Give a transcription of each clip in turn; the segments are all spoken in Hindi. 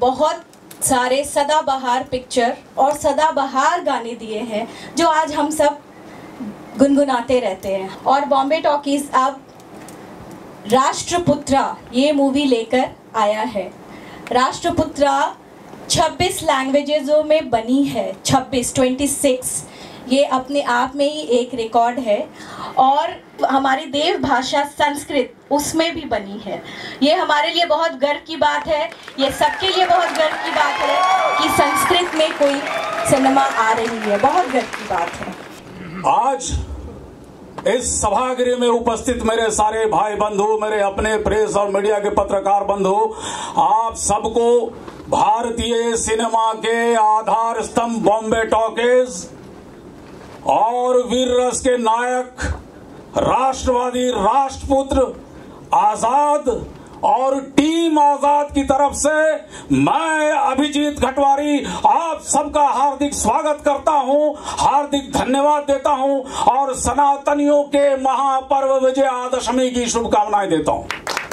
बहुत सारे सदाबहार पिक्चर और सदाबहार गाने दिए हैं जो आज हम सब गुनगुनाते रहते हैं। और बॉम्बे टॉकीज अब राष्ट्रपुत्रा ये मूवी लेकर आया है। राष्ट्रपुत्रा 26 लैंग्वेजेज़ों में बनी है। 26 ये अपने आप में ही एक रिकॉर्ड है। और हमारी देव भाषा संस्कृत उसमें भी बनी है। ये हमारे लिए बहुत गर्व की बात है, ये सबके लिए बहुत गर्व की बात है कि संस्कृत में कोई सिनेमा आ रही है। बहुत गर्व की बात है। आज इस सभागृह में उपस्थित मेरे सारे भाई बंधु, मेरे अपने प्रेस और मीडिया के पत्रकार बंधु, आप सबको भारतीय सिनेमा के आधार स्तंभ बॉम्बे टॉकीज और वीर रस के नायक राष्ट्रवादी राष्ट्रपुत्र आजाद और टीम आजाद की तरफ से मैं अभिजीत घटवारी आप सबका हार्दिक स्वागत करता हूं, हार्दिक धन्यवाद देता हूं और सनातनियों के महापर्व विजयादशमी की शुभकामनाएं देता हूं।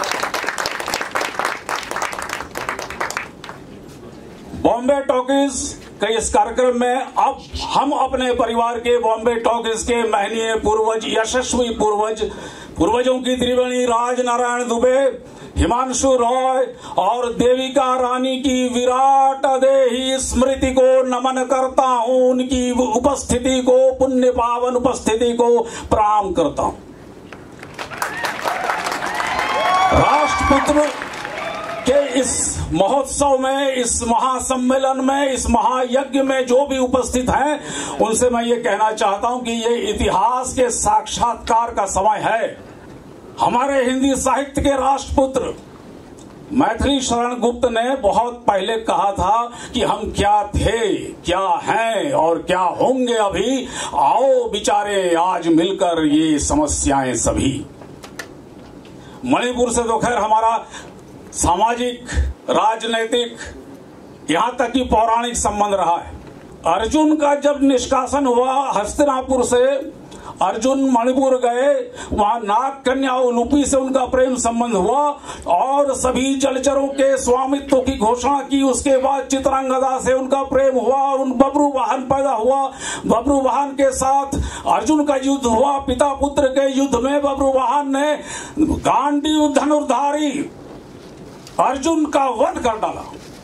बॉम्बे टॉकीज के इस कार्यक्रम में अब हम अपने परिवार के बॉम्बे टॉकीज के महनीय पूर्वज, यशस्वी पूर्वजों की त्रिवेणी राजनारायण दुबे, हिमांशु रॉय और देविका रानी की विराट देही स्मृति को नमन करता हूं। उनकी उपस्थिति को, पुण्य पावन उपस्थिति को प्रणाम करता हूं। राष्ट्रपुत्र के इस महोत्सव में, इस महासम्मेलन में, इस महायज्ञ में जो भी उपस्थित हैं, उनसे मैं ये कहना चाहता हूं कि ये इतिहास के साक्षात्कार का समय है। हमारे हिंदी साहित्य के राष्ट्रपुत्र मैथिली शरण गुप्त ने बहुत पहले कहा था कि हम क्या थे, क्या हैं और क्या होंगे अभी, आओ विचारे आज मिलकर ये समस्याएं सभी। मणिपुर से तो खैर हमारा सामाजिक, राजनैतिक, यहां तक कि पौराणिक संबंध रहा है। अर्जुन का जब निष्कासन हुआ हस्तिनापुर से, अर्जुन मणिपुर गए, वहां नाग कन्या उलूपी से उनका प्रेम संबंध हुआ और सभी जलचरों के स्वामित्व की घोषणा की। उसके बाद चित्रांगदा से उनका प्रेम हुआ, उन बब्रू वाहन पैदा हुआ। बब्रू वाहन के साथ अर्जुन का युद्ध हुआ। पिता पुत्र के युद्ध में बब्रू वाहन ने गांडीव धनुर्धारी अर्जुन का वध कर डाला।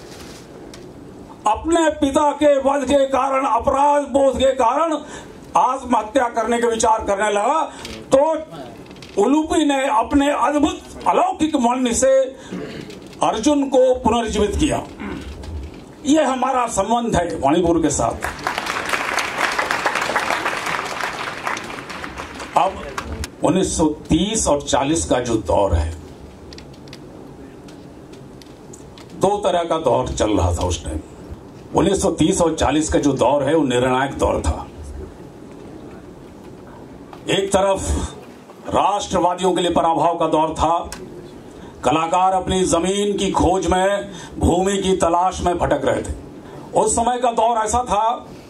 अपने पिता के वध के कारण, अपराध बोध के कारण आत्महत्या करने के विचार करने लगा, तो उलूपी ने अपने अद्भुत अलौकिक मन से अर्जुन को पुनर्जीवित किया। यह हमारा संबंध है मणिपुर के साथ। अब 1930 और 40 का जो दौर है, दो तरह का दौर चल रहा था उस टाइम। 1930 और 40 का जो दौर है वो निर्णायक दौर था। एक तरफ राष्ट्रवादियों के लिए पराभव का दौर था। कलाकार अपनी जमीन की खोज में, भूमि की तलाश में भटक रहे थे। उस समय का दौर ऐसा था,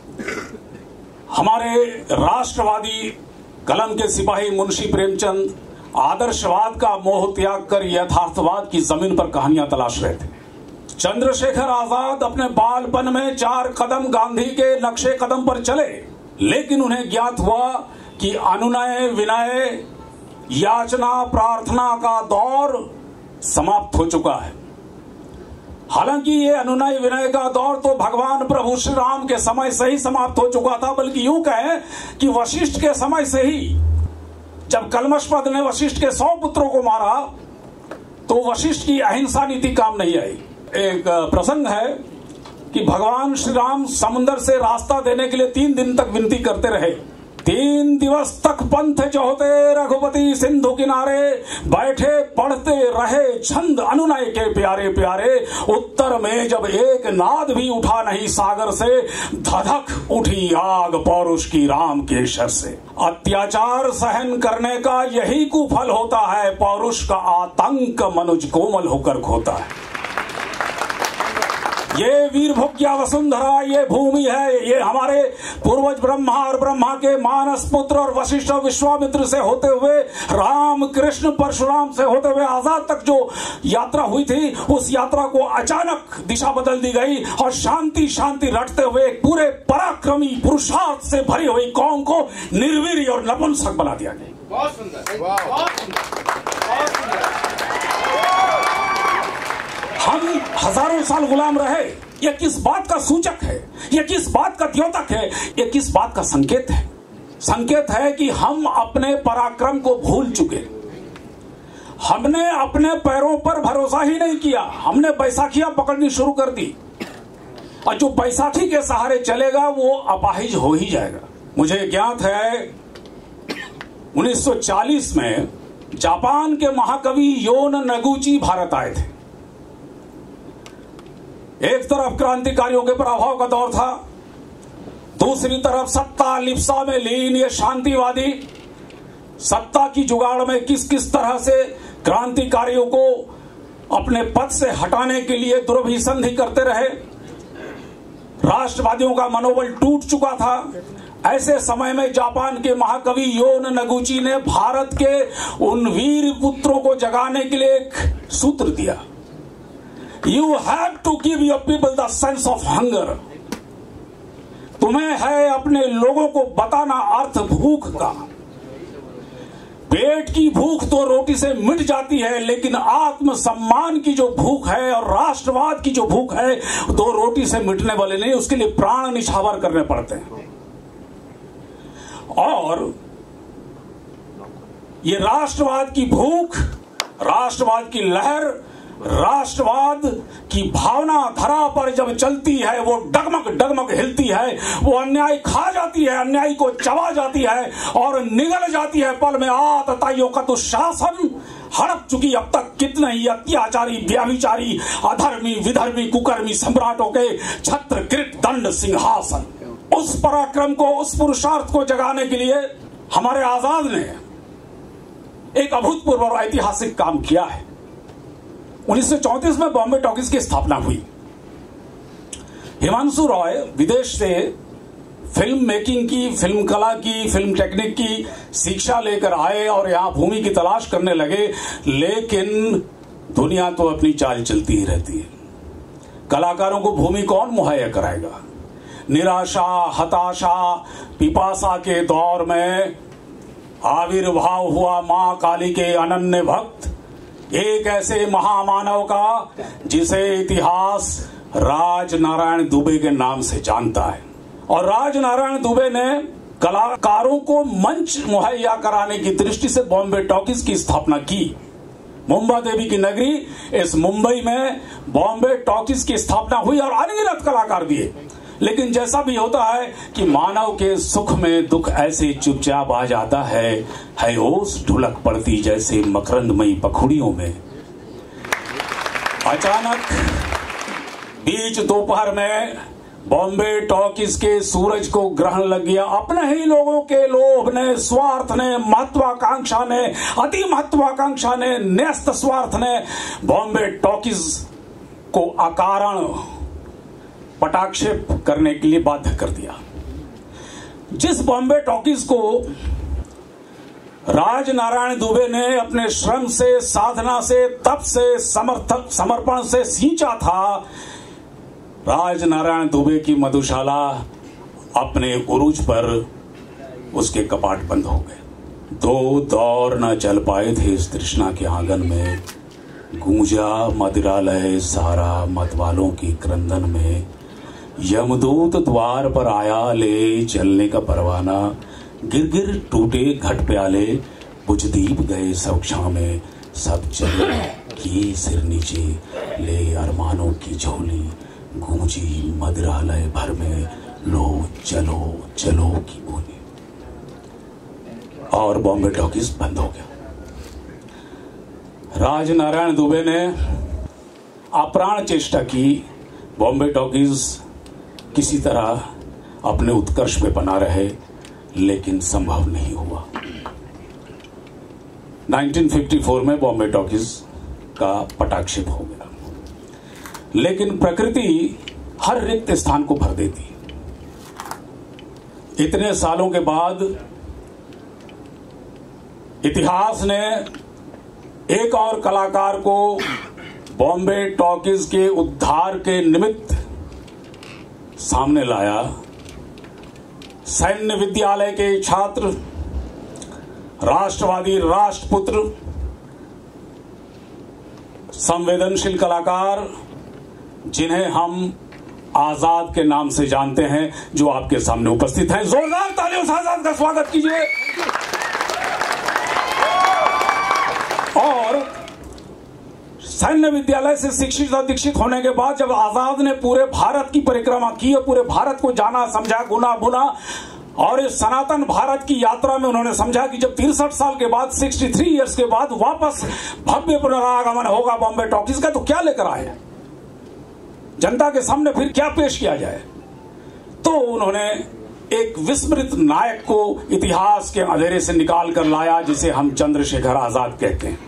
हमारे राष्ट्रवादी कलम के सिपाही मुंशी प्रेमचंद आदर्शवाद का मोह त्याग कर यथार्थवाद की जमीन पर कहानियां तलाश रहे थे। चंद्रशेखर आजाद अपने बालपन में 4 कदम गांधी के नक्शे कदम पर चले, लेकिन उन्हें ज्ञात हुआ कि अनुनय, विनय, याचना, प्रार्थना का दौर समाप्त हो चुका है। हालांकि ये अनुनय विनय का दौर तो भगवान प्रभु श्री राम के समय से ही समाप्त हो चुका था, बल्कि यूं कहें कि वशिष्ठ के समय से ही। जब कलमशपद ने वशिष्ठ के 100 पुत्रों को मारा तो वशिष्ठ की अहिंसा नीति काम नहीं आई। एक प्रसंग है कि भगवान श्री राम समुद्र से रास्ता देने के लिए 3 दिन तक विनती करते रहे। 3 दिवस तक पंथ जोहते रघुपति सिंधु किनारे, बैठे पढ़ते रहे छंद अनुनय के प्यारे प्यारे। उत्तर में जब एक नाद भी उठा नहीं सागर से, धधक उठी आग पौरुष की राम के शर से। अत्याचार सहन करने का यही कुफल होता है, पौरुष का आतंक मनुज कोमल होकर खोता है। ये वीरभोग्या वसुंधरा, ये भूमि है, ये हमारे पूर्वज ब्रह्मा और ब्रह्मा के मानस पुत्र और वशिष्ठ विश्वामित्र से होते हुए राम कृष्ण परशुराम से होते हुए आजाद तक जो यात्रा हुई थी, उस यात्रा को अचानक दिशा बदल दी गई और शांति शांति रटते हुए एक पूरे पराक्रमी पुरुषार्थ से भरी हुई कौम को निर्वीर और नपुंसक बना दिया गया। बहुत सुंदर, बहुत सुंदर। हम हजारों साल गुलाम रहे, यह किस बात का सूचक है, यह किस बात का द्योतक है, यह किस बात का संकेत है? संकेत है कि हम अपने पराक्रम को भूल चुके। हमने अपने पैरों पर भरोसा ही नहीं किया, हमने बैसाखियां पकड़नी शुरू कर दी और जो बैसाखी के सहारे चलेगा वो अपाहिज हो ही जाएगा। मुझे ज्ञात है 1940 में जापान के महाकवि योन नगुची भारत आए थे। एक तरफ क्रांतिकारियों के प्रभाव का दौर था, दूसरी तरफ सत्ता लिप्सा में लीन ये शांतिवादी सत्ता की जुगाड़ में किस किस तरह से क्रांतिकारियों को अपने पद से हटाने के लिए दुर्भिसंधि करते रहे। राष्ट्रवादियों का मनोबल टूट चुका था। ऐसे समय में जापान के महाकवि योन नगुची ने भारत के उन वीर पुत्रों को जगाने के लिए एक सूत्र दिया, you have to give your people the sense of hunger. तुम्हें है अपने लोगों को बताना अर्थ भूख का। पेट की भूख तो रोटी से मिट जाती है, लेकिन आत्म सम्मान की जो भूख है और राष्ट्रवाद की जो भूख है दो रोटी से मिटने वाले नहीं, उसके लिए प्राण निछावर करने पड़ते हैं। और ये राष्ट्रवाद की भूख, राष्ट्रवाद की लहर, राष्ट्रवाद की भावना धरा पर जब चलती है वो डगमग डगमग हिलती है, वो अन्याय खा जाती है, अन्याय को चबा जाती है और निगल जाती है पल में। आतताइयों का तो शासन हड़प चुकी अब तक कितने ही अत्याचारी, व्याभिचारी, अधर्मी, विधर्मी, कुकर्मी सम्राटों के छत्र कृत दंड सिंहासन। उस पराक्रम को, उस पुरुषार्थ को जगाने के लिए हमारे आजाद ने एक अभूतपूर्व और ऐतिहासिक काम किया है। 1934 में बॉम्बे टॉकीज की स्थापना हुई। हिमांशु रॉय विदेश से फिल्म मेकिंग की, फिल्म कला की, फिल्म टेक्निक की शिक्षा लेकर आए और यहां भूमि की तलाश करने लगे, लेकिन दुनिया तो अपनी चाल चलती ही रहती है। कलाकारों को भूमि कौन मुहैया कराएगा? निराशा, हताशा, पिपासा के दौर में आविर्भाव हुआ मां काली के अनन्य भक्त, एक ऐसे महामानव का जिसे इतिहास राज नारायण दुबे के नाम से जानता है। और राज नारायण दुबे ने कलाकारों को मंच मुहैया कराने की दृष्टि से बॉम्बे टॉकीज की स्थापना की। मुंबा देवी की नगरी इस मुंबई में बॉम्बे टॉकीज की स्थापना हुई और अनगिनत कलाकार दिए। लेकिन जैसा भी होता है कि मानव के सुख में दुख ऐसे चुपचाप आ जाता है ओस ढुलक पड़ती जैसे मकरंदमयी पखुड़ियों में। अचानक बीच दोपहर में बॉम्बे टॉकीज के सूरज को ग्रहण लग गया। अपने ही लोगों के लोभ ने, स्वार्थ ने, महत्वाकांक्षा ने, अति महत्वाकांक्षा ने, न्यस्त स्वार्थ ने बॉम्बे टॉकीज को अकारण पटाक्षेप करने के लिए बाध्य कर दिया। जिस बॉम्बे टॉकीज को राज नारायण दुबे ने अपने श्रम से, साधना से, तप से, समर्पण से सींचा था, राज नारायण दुबे की मधुशाला अपने उरूज पर उसके कपाट बंद हो गए। दो दौर न चल पाए थे इस तृष्णा के आंगन में, गूंजा मदिरालय सारा मतवालों की क्रंदन में। यमदूत द्वार पर आया ले चलने का परवाना, गिर गिर टूटे घट प्याले, बुझ दीप गए सब क्षण में। सब चले किए सिर नीचे, ले अरमानों की झोली, गूंजी मदिरालय भर में, लो चलो चलो की बोली। और बॉम्बे टॉकीज बंद हो गया। राज नारायण दुबे ने अप्राण चेष्टा की, बॉम्बे टॉकीज किसी तरह अपने उत्कर्ष पे बना रहे, लेकिन संभव नहीं हुआ। 1954 में बॉम्बे टॉकीज का पटाक्षेप हो गया। लेकिन प्रकृति हर रिक्त स्थान को भर देती। इतने सालों के बाद इतिहास ने एक और कलाकार को बॉम्बे टॉकीज के उद्धार के निमित्त सामने लाया। सैन्य विद्यालय के छात्र, राष्ट्रवादी राष्ट्रपुत्र, संवेदनशील कलाकार, जिन्हें हम आजाद के नाम से जानते हैं, जो आपके सामने उपस्थित हैं। जोरदार तालियों से आजाद का स्वागत कीजिए। और सैन्य विद्यालय से शिक्षित और दीक्षित होने के बाद जब आजाद ने पूरे भारत की परिक्रमा की और पूरे भारत को जाना, समझा, गुना बुना, और इस सनातन भारत की यात्रा में उन्होंने समझा कि जब 63 साल के बाद, 63 ईयर्स के बाद वापस भव्य पुनरागमन होगा बॉम्बे टॉकीज का, तो क्या लेकर आए, जनता के सामने फिर क्या पेश किया जाए। तो उन्होंने एक विस्मृत नायक को इतिहास के अंधेरे से निकाल कर लाया, जिसे हम चंद्रशेखर आजाद कहते हैं।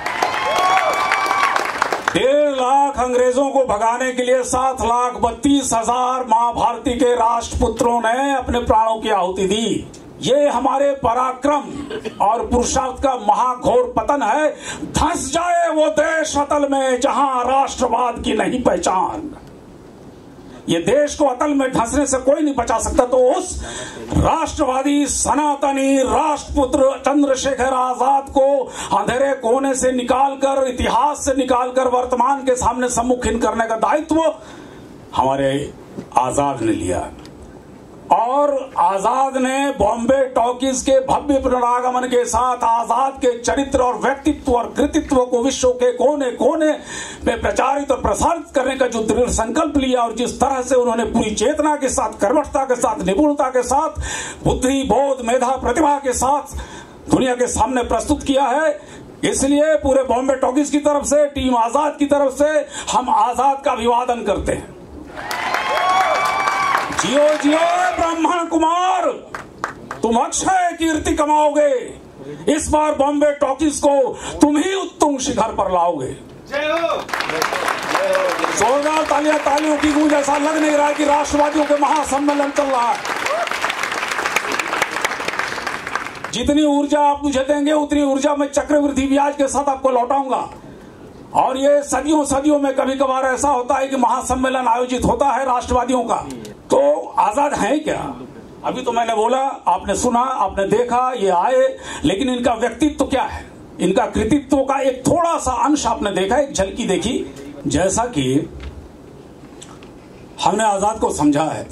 1.5 लाख अंग्रेजों को भगाने के लिए 7,32,000 मां भारती के राष्ट्रपुत्रों ने अपने प्राणों की आहुति दी। ये हमारे पराक्रम और पुरुषार्थ का महाघोर पतन है। धंस जाए वो देश अतल में जहां राष्ट्रवाद की नहीं पहचान। ये देश को अतल में धंसने से कोई नहीं बचा सकता। तो उस राष्ट्रवादी सनातनी राष्ट्रपुत्र चंद्रशेखर आजाद को अंधेरे कोने से निकालकर, इतिहास से निकालकर वर्तमान के सामने सम्मुखीन करने का दायित्व हमारे आजाद ने लिया। और आजाद ने बॉम्बे टॉकीज के भव्य पुनरागमन के साथ आजाद के चरित्र और व्यक्तित्व और कृतित्व को विश्व के कोने कोने में प्रचारित और प्रसारित करने का जो दृढ़ संकल्प लिया, और जिस तरह से उन्होंने पूरी चेतना के साथ, कर्मठता के साथ, निपुणता के साथ, बुद्धि, बोध, मेधा, प्रतिभा के साथ दुनिया के सामने प्रस्तुत किया है, इसलिए पूरे बॉम्बे टॉकीज की तरफ से, टीम आजाद की तरफ से हम आजाद का अभिवादन करते हैं। जियो जियो ब्राह्मण कुमार, तुम अक्षय कीर्ति कमाओगे। इस बार बॉम्बे टॉकीज को तुम ही उत्तुंग शिखर पर लाओगे। जोरदार तालियों की गूंज। ऐसा लग नहीं रहा है कि राष्ट्रवादियों के महासम्मेलन चल रहा है। जितनी ऊर्जा आप मुझे देंगे उतनी ऊर्जा मैं चक्रवृद्धि ब्याज के साथ आपको लौटाऊंगा। और ये सदियों में कभी कभार ऐसा होता है कि महासम्मेलन आयोजित होता है राष्ट्रवादियों का। तो आजाद है क्या? अभी तो मैंने बोला, आपने सुना, आपने देखा, ये आए, लेकिन इनका व्यक्तित्व क्या है, इनका कृतित्व का एक थोड़ा सा अंश आपने देखा, एक झलकी देखी। जैसा कि हमने आजाद को समझा है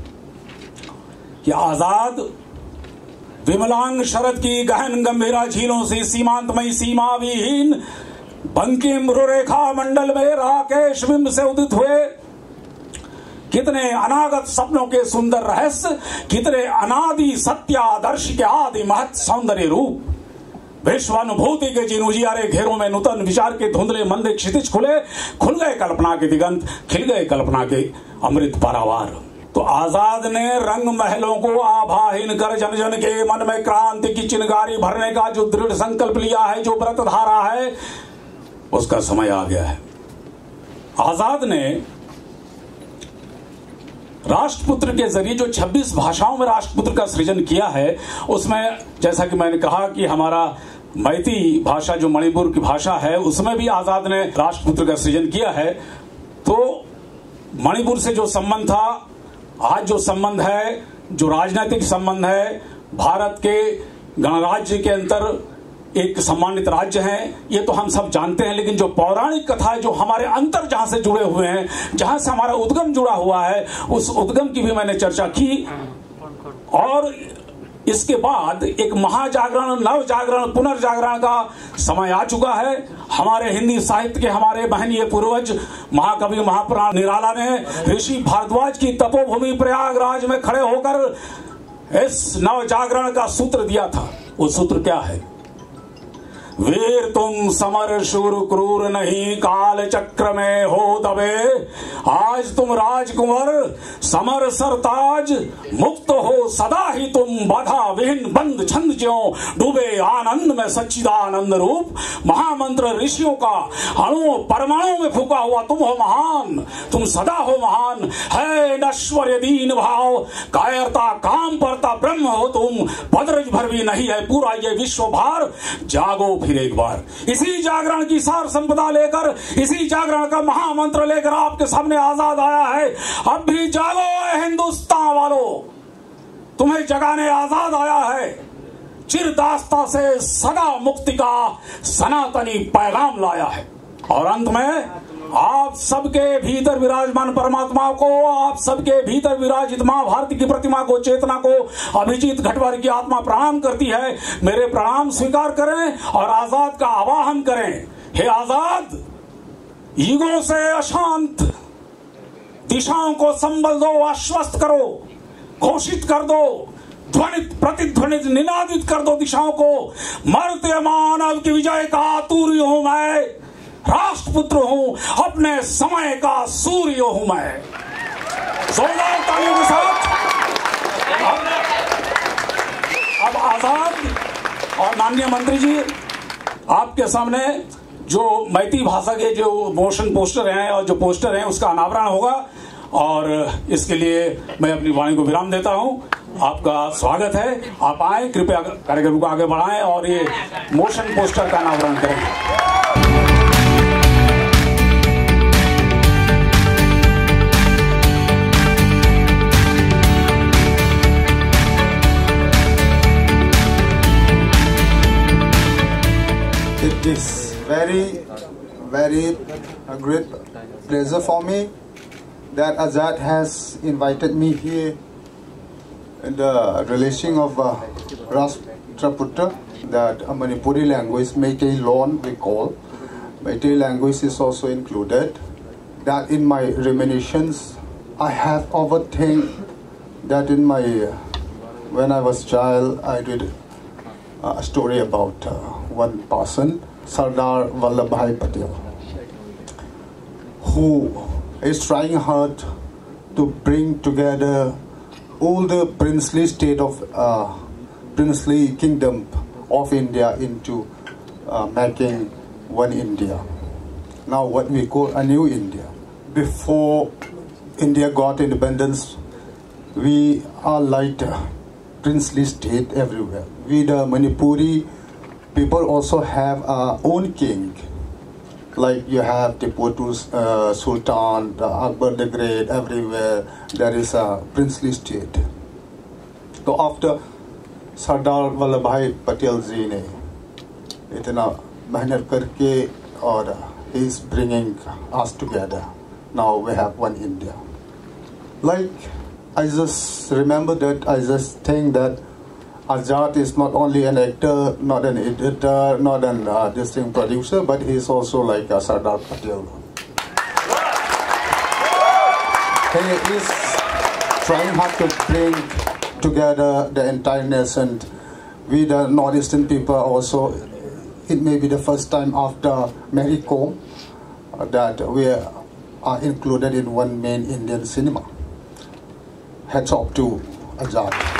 कि आजाद विमलांग शरद की गहन गंभीरा झीलों से सीमांतमयी सीमा विहीन बंकिम रुरेखा मंडल में राकेश बिंब से उदित हुए। कितने अनागत सपनों के सुंदर रहस्य, कितने अनादि सत्यादर्श के आदि महत् सौंदर्य रूप। विश्वानुभूति के जिन उजियारे घेरों में नूतन विचार के धुंधले मंदे क्षितिज खुले, खुल गए कल्पना के दिगंत, खिल गए कल्पना के अमृत पारावार। तो आजाद ने रंग महलों को आभाहीन कर जन जन के मन में क्रांति की चिनगारी भरने का जो दृढ़ संकल्प लिया है, जो व्रत धारा है, उसका समय आ गया है। आजाद ने राष्ट्रपुत्र के जरिए जो 26 भाषाओं में राष्ट्रपुत्र का सृजन किया है, उसमें जैसा कि मैंने कहा कि हमारा मैती भाषा जो मणिपुर की भाषा है, उसमें भी आजाद ने राष्ट्रपुत्र का सृजन किया है। तो मणिपुर से जो संबंध था, आज जो संबंध है, जो राजनीतिक संबंध है, भारत के गणराज्य के अंतर एक सम्मानित राज्य है, ये तो हम सब जानते हैं। लेकिन जो पौराणिक कथा है, जो हमारे अंतर जहां से जुड़े हुए हैं, जहां से हमारा उद्गम जुड़ा हुआ है, उस उद्गम की भी मैंने चर्चा की। और इसके बाद एक महाजागरण, नव जागरण, पुनर्जागरण का समय आ चुका है। हमारे हिंदी साहित्य के हमारे महनीय पूर्वज महाकवि महापुराण निराला ने ऋषि भारद्वाज की तपोभूमि प्रयागराज में खड़े होकर इस नव जागरण का सूत्र दिया था। वो सूत्र क्या है? वीर तुम समर शूर क्रूर नहीं, काल चक्र में हो दबे। आज तुम राजकुंवर समर सरताज, मुक्त हो सदा ही तुम, बाधा विहीन बंद छंद ज्यों डूबे आनंद में सच्चिदानंद रूप। महामंत्र ऋषियों का अणुओं परमाणु में फूका हुआ तुम हो महान, तुम सदा हो महान। है नश्वर दीन भाव, कायरता काम परता ब्रह्म हो तुम, पदरज भर भी नहीं है पूरा ये विश्व भार। जागो फिर एक बार, इसी जागरण की सार संपदा लेकर, इसी जागरण का महामंत्र लेकर आपके सामने आजाद आया है। अब भी जागो हिंदुस्तान वालों, तुम्हें जगाने आजाद आया है। चिरदास्ता से सदा मुक्ति का सनातनी पैगाम लाया है। और अंत में आप सबके भीतर विराजमान परमात्मा को, आप सबके भीतर विराजित मां भारती की प्रतिमा को, चेतना को अभिजीत घटवर की आत्मा प्रणाम करती है। मेरे प्रणाम स्वीकार करें और आजाद का आवाहन करें। हे आजाद, ईगो से अशांत दिशाओं को संबल दो, आश्वस्त करो, घोषित कर दो, ध्वनित प्रतिध्वनित निनादित कर दो दिशाओं को। मर्त्य मानव की विजय का आतुर्य हूं मैं, राष्ट्रपुत्र हूं, अपने समय का सूर्य हूं मैं। जोरदार तालियों के साथ अब आजाद और माननीय मंत्री जी आपके सामने जो मैती भाषा के जो मोशन पोस्टर हैं और जो पोस्टर हैं उसका अनावरण होगा। और इसके लिए मैं अपनी वाणी को विराम देता हूं। आपका स्वागत है, आप आए, कृपया कार्यक्रम को आगे बढ़ाएं और ये मोशन पोस्टर का अनावरण करें। It is very a great pleasure for me that Azad has invited me here in the releasing of RASHTRAPUTRA, that a Manipuri language, Meitei Loan we call. Meitei language is also included. That in my reminiscence, I have overthink that in my, when I was child, I read a story about one person, Sardar Vallabh Bhai Patel, who is trying hard to bring together all the princely state of princely kingdom of India into making one India. Now what we call a new India. Before India got independence, we are like a princely state everywhere. We the Manipuri people also have our own king. Like you have Tipu Sultan, the Akbar the Great, everywhere there is a princely state. So after Sardar Vallabh Bhai Patel ji ne itna mehnat karke और he is bringing us together. Now we have one India. Like I just remember that, I just think that Azad is not only an actor, not an editor, not an distinct producer, but he is also like a Sardar Patel. He is trying hard to bring together the entire nation. We the northeastern people also, it may be the first time after Mexico that we are included in one main Indian cinema. Hats off to Azad.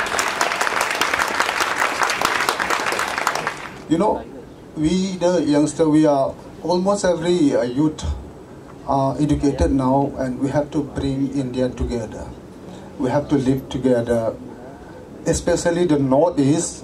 You know, we the youngster, we are almost every youth are educated now, and we have to bring India together. We have to live together, especially the Northeast.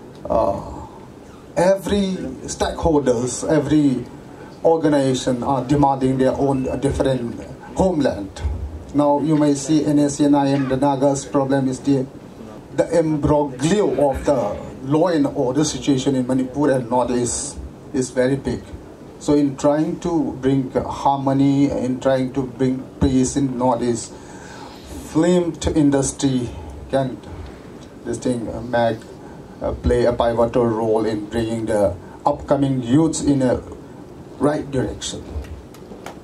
Every stakeholders, every organization are demanding their own different homeland. Now you may see NSCNI and the Nagas problem is the imbroglio of the law and order situation in Manipur and Northeast is very big. So in trying to bring harmony, in trying to bring peace in Northeast, film industry can play a pivotal role in bringing the upcoming youths in a right direction.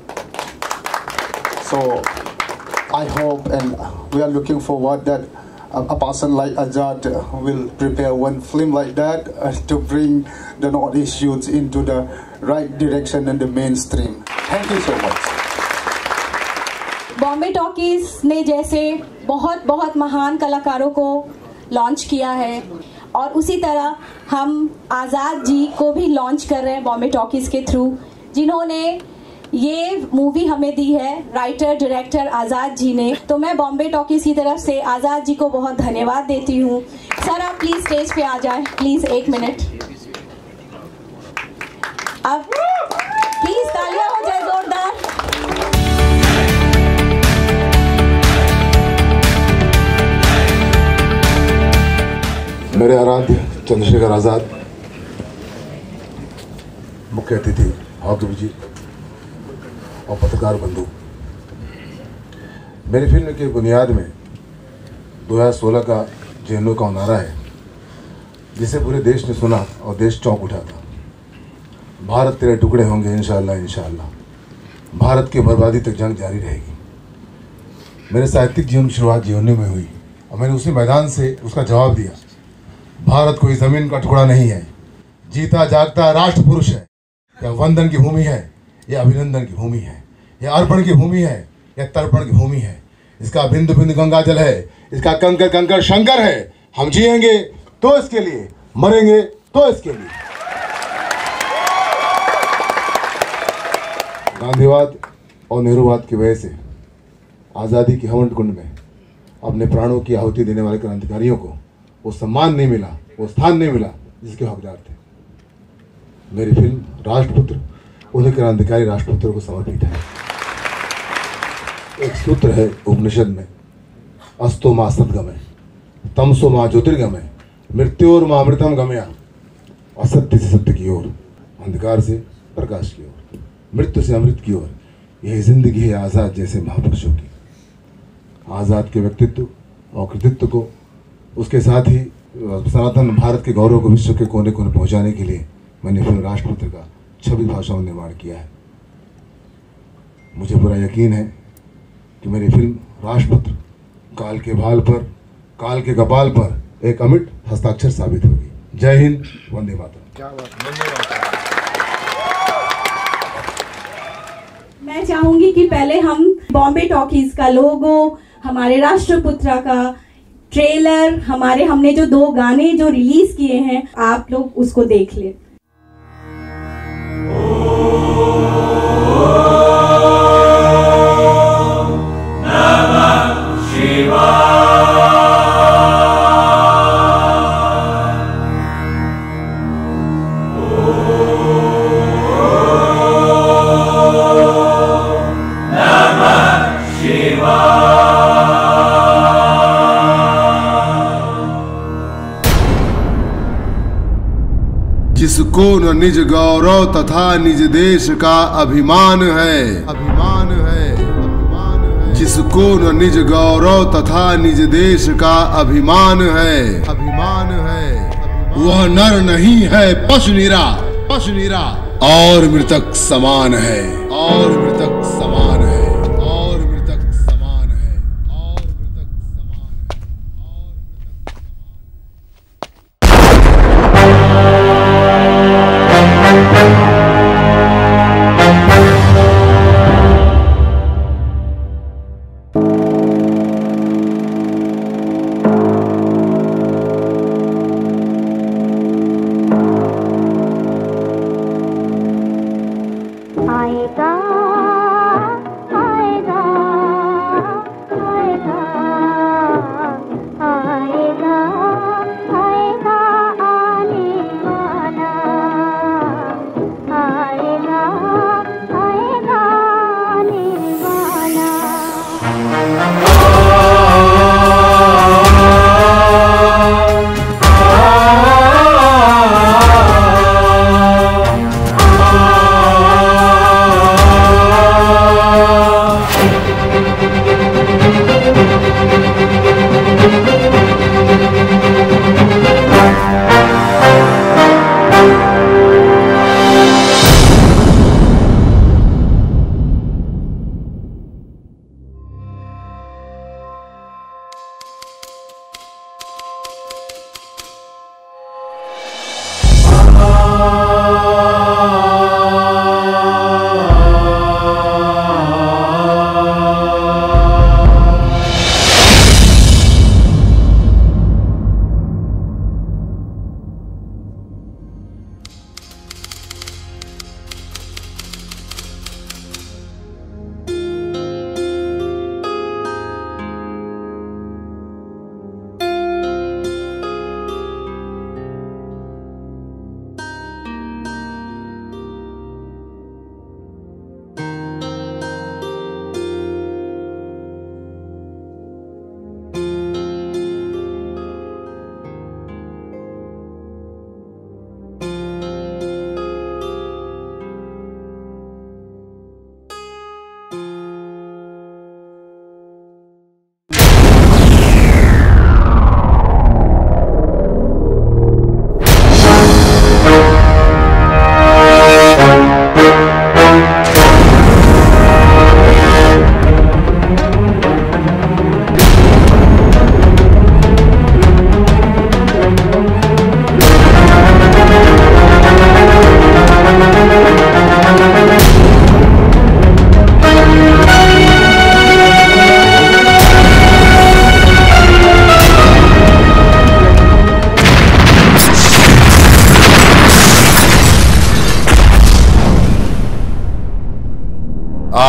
So I hope, and we are looking forward that a person like Azad will prepare one film like that to bring the Northeast youths into the right direction and the mainstream. Thank you so much. Bombay Talkies ने जैसे बहुत बहुत महान कलाकारों को लॉन्च किया है और उसी तरह हम आज़ाद जी को भी लॉन्च कर रहे हैं बॉम्बे टॉकीज के थ्रू, जिन्होंने ये मूवी हमें दी है राइटर डायरेक्टर आज़ाद जी ने। तो मैं बॉम्बे टॉकीज की तरफ से आज़ाद जी को बहुत धन्यवाद देती हूँ। सर आप प्लीज स्टेज पे आ जाए, प्लीज 1 मिनट। अब प्लीज तालियां हो जाए जोरदार। मेरे आराध्य चंद्रशेखर आज़ाद, मुख्य अतिथि हाकिप जी और पत्रकार बंधु, मेरी फिल्म की बुनियाद में 2016 का जेएनयू का नारा है, जिसे पूरे देश ने सुना और देश चौंक उठा था। भारत तेरे टुकड़े होंगे इंशाअल्लाह इंशाअल्लाह, भारत की बर्बादी तक जंग जारी रहेगी। मेरे साहित्यिक जीवन की शुरुआत जेएनयू में हुई और मैंने उसी मैदान से उसका जवाब दिया। भारत कोई ज़मीन का टुकड़ा नहीं है, जीता जागता राष्ट्र पुरुष है। यह वंदन की भूमि है, यह अभिनंदन की भूमि है, यह अर्पण की भूमि है, यह तर्पण की भूमि है। इसका बिंदु बिंदु गंगा जल है, इसका कंकर कंकर शंकर है। हम जिएंगे तो इसके लिए, मरेंगे तो इसके लिए। गांधीवाद और नेहरूवाद की वजह से आज़ादी की हवंड कुंड में अपने प्राणों की आहुति देने वाले क्रांतिकारियों को वो सम्मान नहीं मिला, वो स्थान नहीं मिला जिसके हकदार थे। मेरी फिल्म राष्ट्रपुत्र उन्हीं क्रांतिकारी राष्ट्रपुत्रों को समर्पित है। एक सूत्र है उपनिषद में, अस्तो मां सद्गमय, तमसो मां ज्योतिर्गमय, मृत्योर मां अमृतम गमया। असत्य से सत्य की ओर, अंधकार से प्रकाश की ओर, मृत्यु से अमृत की ओर, यही जिंदगी है आज़ाद जैसे महापुरुषों की। आज़ाद के व्यक्तित्व और कृतित्व को, उसके साथ ही सनातन भारत के गौरव को विश्व के कोने कोने पहुंचाने के लिए मैंने फिल्म राष्ट्रपुत्र का 26 भाषाओं में निर्माण किया है। मुझे पूरा यकीन है कि मेरी फिल्म राष्ट्रपुत्र काल के भाल पर, काल के कपाल पर एक अमिट हस्ताक्षर साबित होगी। जय हिंद, वंदे मातरम। मैं चाहूंगी कि पहले हम बॉम्बे टॉकीज का लोगो, हमारे राष्ट्रपुत्र का ट्रेलर, हमने जो 2 गाने जो रिलीज किए हैं, आप लोग उसको देख लें। जिसको न निज गौरव तथा निज देश का अभिमान है, अभिमान है, अभिमान है। जिसको न निज गौरव तथा निज देश का अभिमान है, अभिमान है। वह नर नहीं है पशु निरा, पशु निरा, और मृतक समान है, और मृतक समान है। आएगा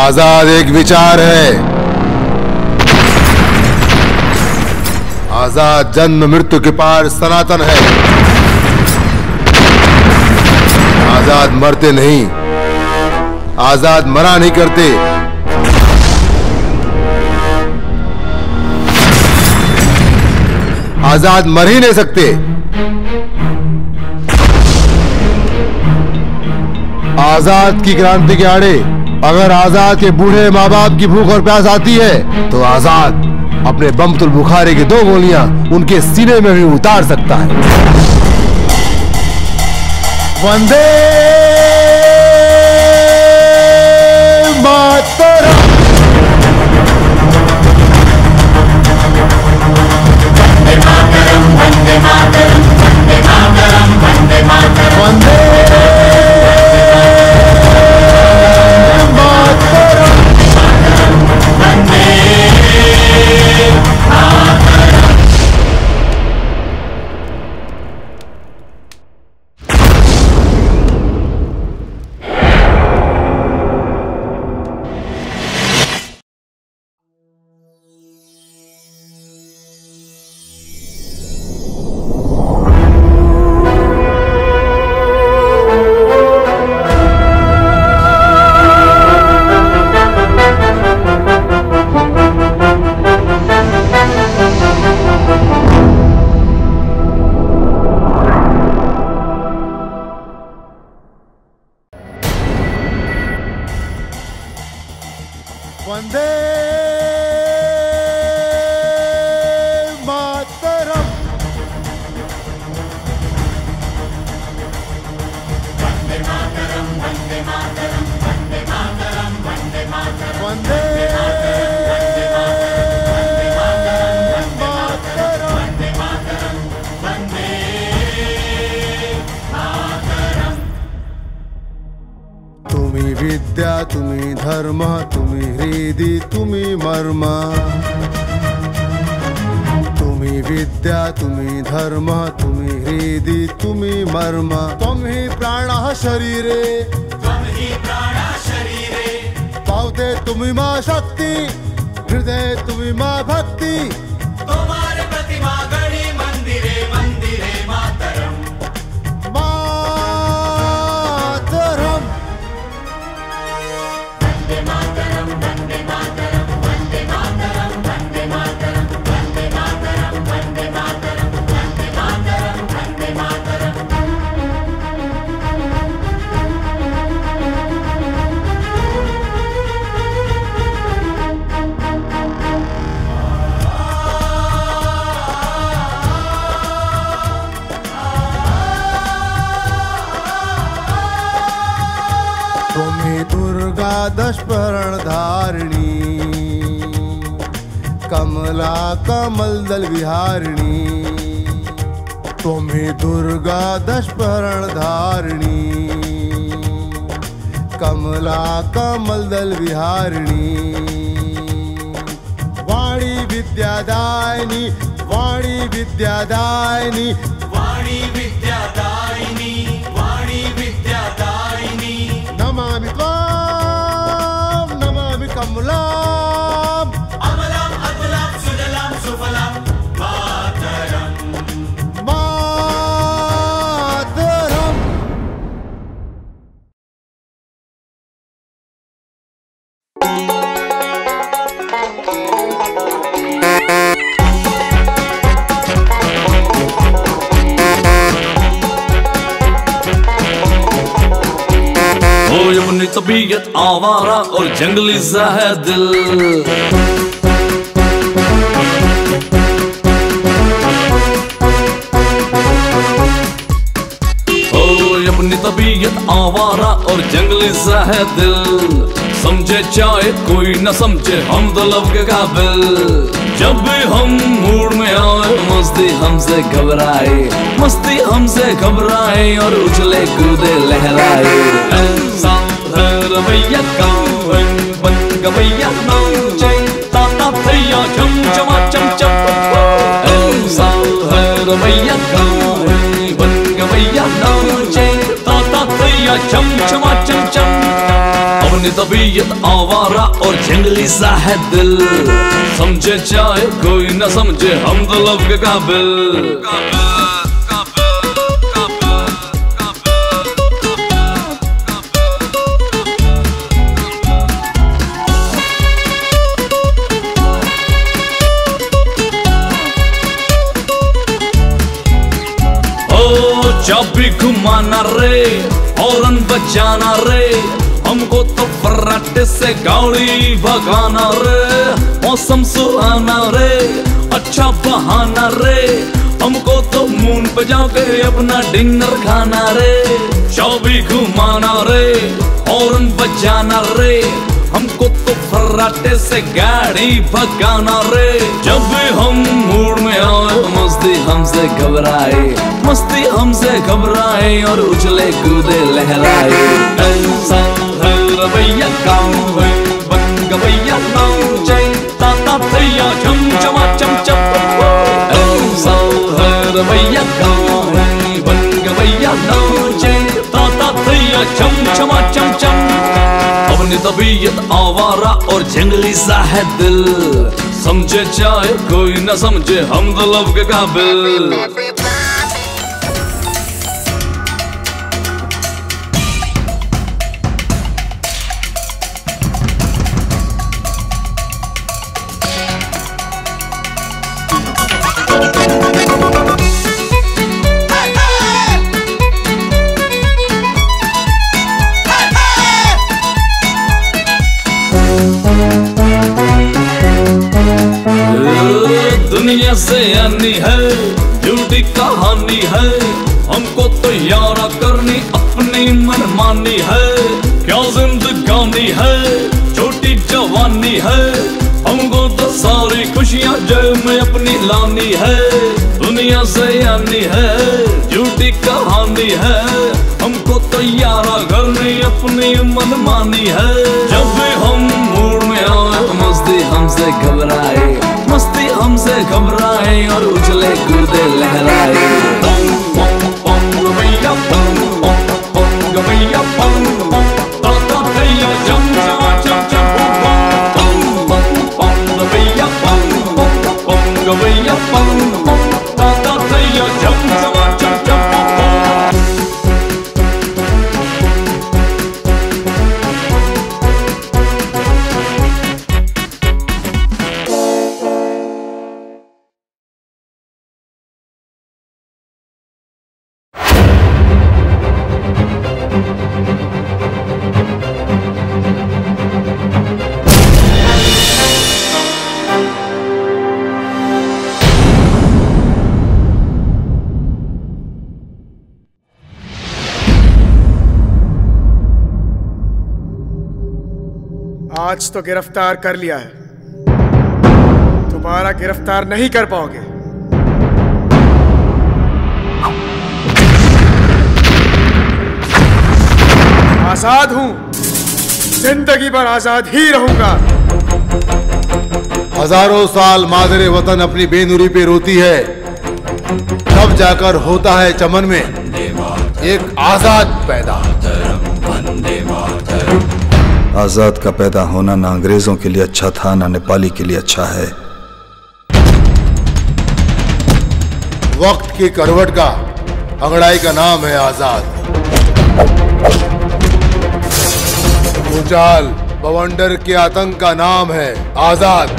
आजाद एक विचार है, आजाद जन्म मृत्यु के पार सनातन है। आजाद मरते नहीं, आजाद मरा नहीं करते। आजाद मर ही नहीं सकते। आजाद की क्रांति के आड़े अगर आजाद के बूढ़े माँ बाप की भूख और प्यास आती है तो आजाद अपने बमतुल बुखारे की 2 गोलियां उनके सीने में भी उतार सकता है। वंदे मातरम। वंदे मातरम, वंदे मातरम, वंदे मातरम, वंदे तुम्ही धर्म, तुम्ही हृदय, तुम्ही मर्म। तुम्ही विद्या, तुम्ही धर्म, तुम्ही हृदय, तुम्ही मर्म। तुम्ही प्राण शरीरे, तुम्ही प्राण शरीरे। पावते तुम्ही मा शक्ती, हृदय तुम्ही मा भक्ती। तुम्हारे प्रतिमा गणी मंदिरे, मंदिरे मातरम, मातरम। वंदे मातरम, वंदे मातरम, वंदे मातरम, वंदे मातरम, वंदे मातरम, वंदे मातरम, वंदे मातरम, वंदे मातरम। तुम्ही दुर्गा दशपर्ण धारिणी, कमला कमल दल विहारिणी। तुम्ही दुर्गा दशपर्ण धारिणी, कमला कमल दल विहारिणी। वाणी विद्यादायिनी, वाणी विद्यादायिनी, वाणी विद्यादायिनी, वाणी विद्यादायिनी। नमामि त्वां, नमामि कमलाम्, अमलाम् अतुलाम् सुजलाम् सुफलाम् मातरम्, मातरम्। अपनी तबीयत आवारा और जंगली सा है दिल। अपनी तबीयत आवारा और जंगली सा है दिल। समझे चाहे कोई न समझे हम तो लब के काबिल। जब भी हम मूड में आए मस्ती हमसे घबराए, मस्ती हमसे घबराए और उछले कूदे लहराए। ऐसा है रवैया गाँव बन गवैया नाचे ताता भैया चम चमा चम चम। ऐसा है रवैया गाँव बन गवैया नाचे ताता भैया चम चमा चम चम। अब अपनी तबीयत आवारा और जंगली सा है दिल, समझे चाहे कोई न समझे हम तो लब के काबिल। चाबी घुमाना रे, हॉर्न बजाना रे, हमको तो फर्राटे से गाड़ी भगाना रे। मौसम सुहाना रे, अच्छा बहाना रे, हमको तो मून पे जाके अपना डिनर खाना रे। चाबी घुमाना रे, हॉर्न बजाना रे, हमको तो फर्राटे से गाड़ी भगाना रे। जब भी हम मूड में आए मस्ती हमसे घबराए, मस्ती हमसे घबराए और उछले कूदे लहराए। ऐसा है रवैया काम है बन गवैया नाम चै ताता थैया झम चमा चम चप। ऐसा है रवैया काम है बन गवैया नाम चै ताता थैया झम चमा चम चम। अपनी तबीयत आवारा और जंगली सा है दिल, समझे चाहे कोई न समझे हम तो लब के काबिल। दुनिया से आनी है झूठी कहानी है, हमको तो यारा करनी अपनी मनमानी है। क्या जिंदगानी है छोटी जवानी है, हमको तो सारी खुशियां जेब में अपनी लानी है। दुनिया से आनी है झूठी कहानी है, हमको तो यारा करनी अपनी मनमानी है। जब भी हम मूड में आए मस्ती हमसे घबराए, मस्ती हमसे घबराए और उछले कूदे लहराए। पम पम पम गवैया पम पम पम गवैया पम पम ताता थैया झम चमा चम चम। पम पम पम गवैया पम पम पम गवैया पम पम ताता थैया झम चमा चम चम। आज तो गिरफ्तार कर लिया है, दोबारा गिरफ्तार नहीं कर पाओगे। आजाद हूं, जिंदगी भर आजाद ही रहूंगा। हजारों साल मादरे वतन अपनी बेनुरी पे रोती है, तब जाकर होता है चमन में एक आजाद पैदा। आजाद का पैदा होना ना अंग्रेजों के लिए अच्छा था ना नेपाली के लिए अच्छा है। वक्त की करवट का अंगड़ाई का नाम है आजाद। भूचाल बवंडर के आतंक का नाम है आजाद।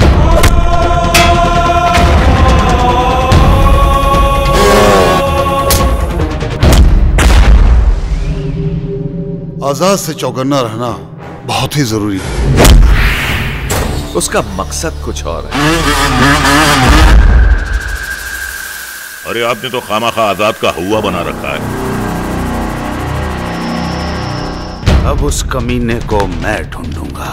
आजाद से चौकन्ना रहना बहुत ही जरूरी है। उसका मकसद कुछ और है। अरे आपने तो खामाखा आजाद का हुआ बना रखा है। अब उस कमीने को मैं ढूंढूंगा।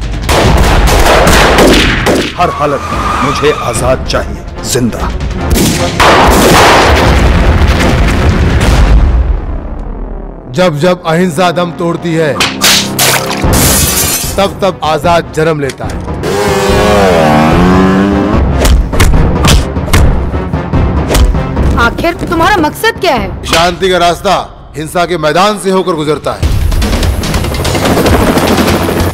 हर हालत में मुझे आजाद चाहिए, जिंदा। जब जब अहिंसा दम तोड़ती है तब तब आजाद जन्म लेता है। आखिर तुम्हारा मकसद क्या है? शांति का रास्ता हिंसा के मैदान से होकर गुजरता है।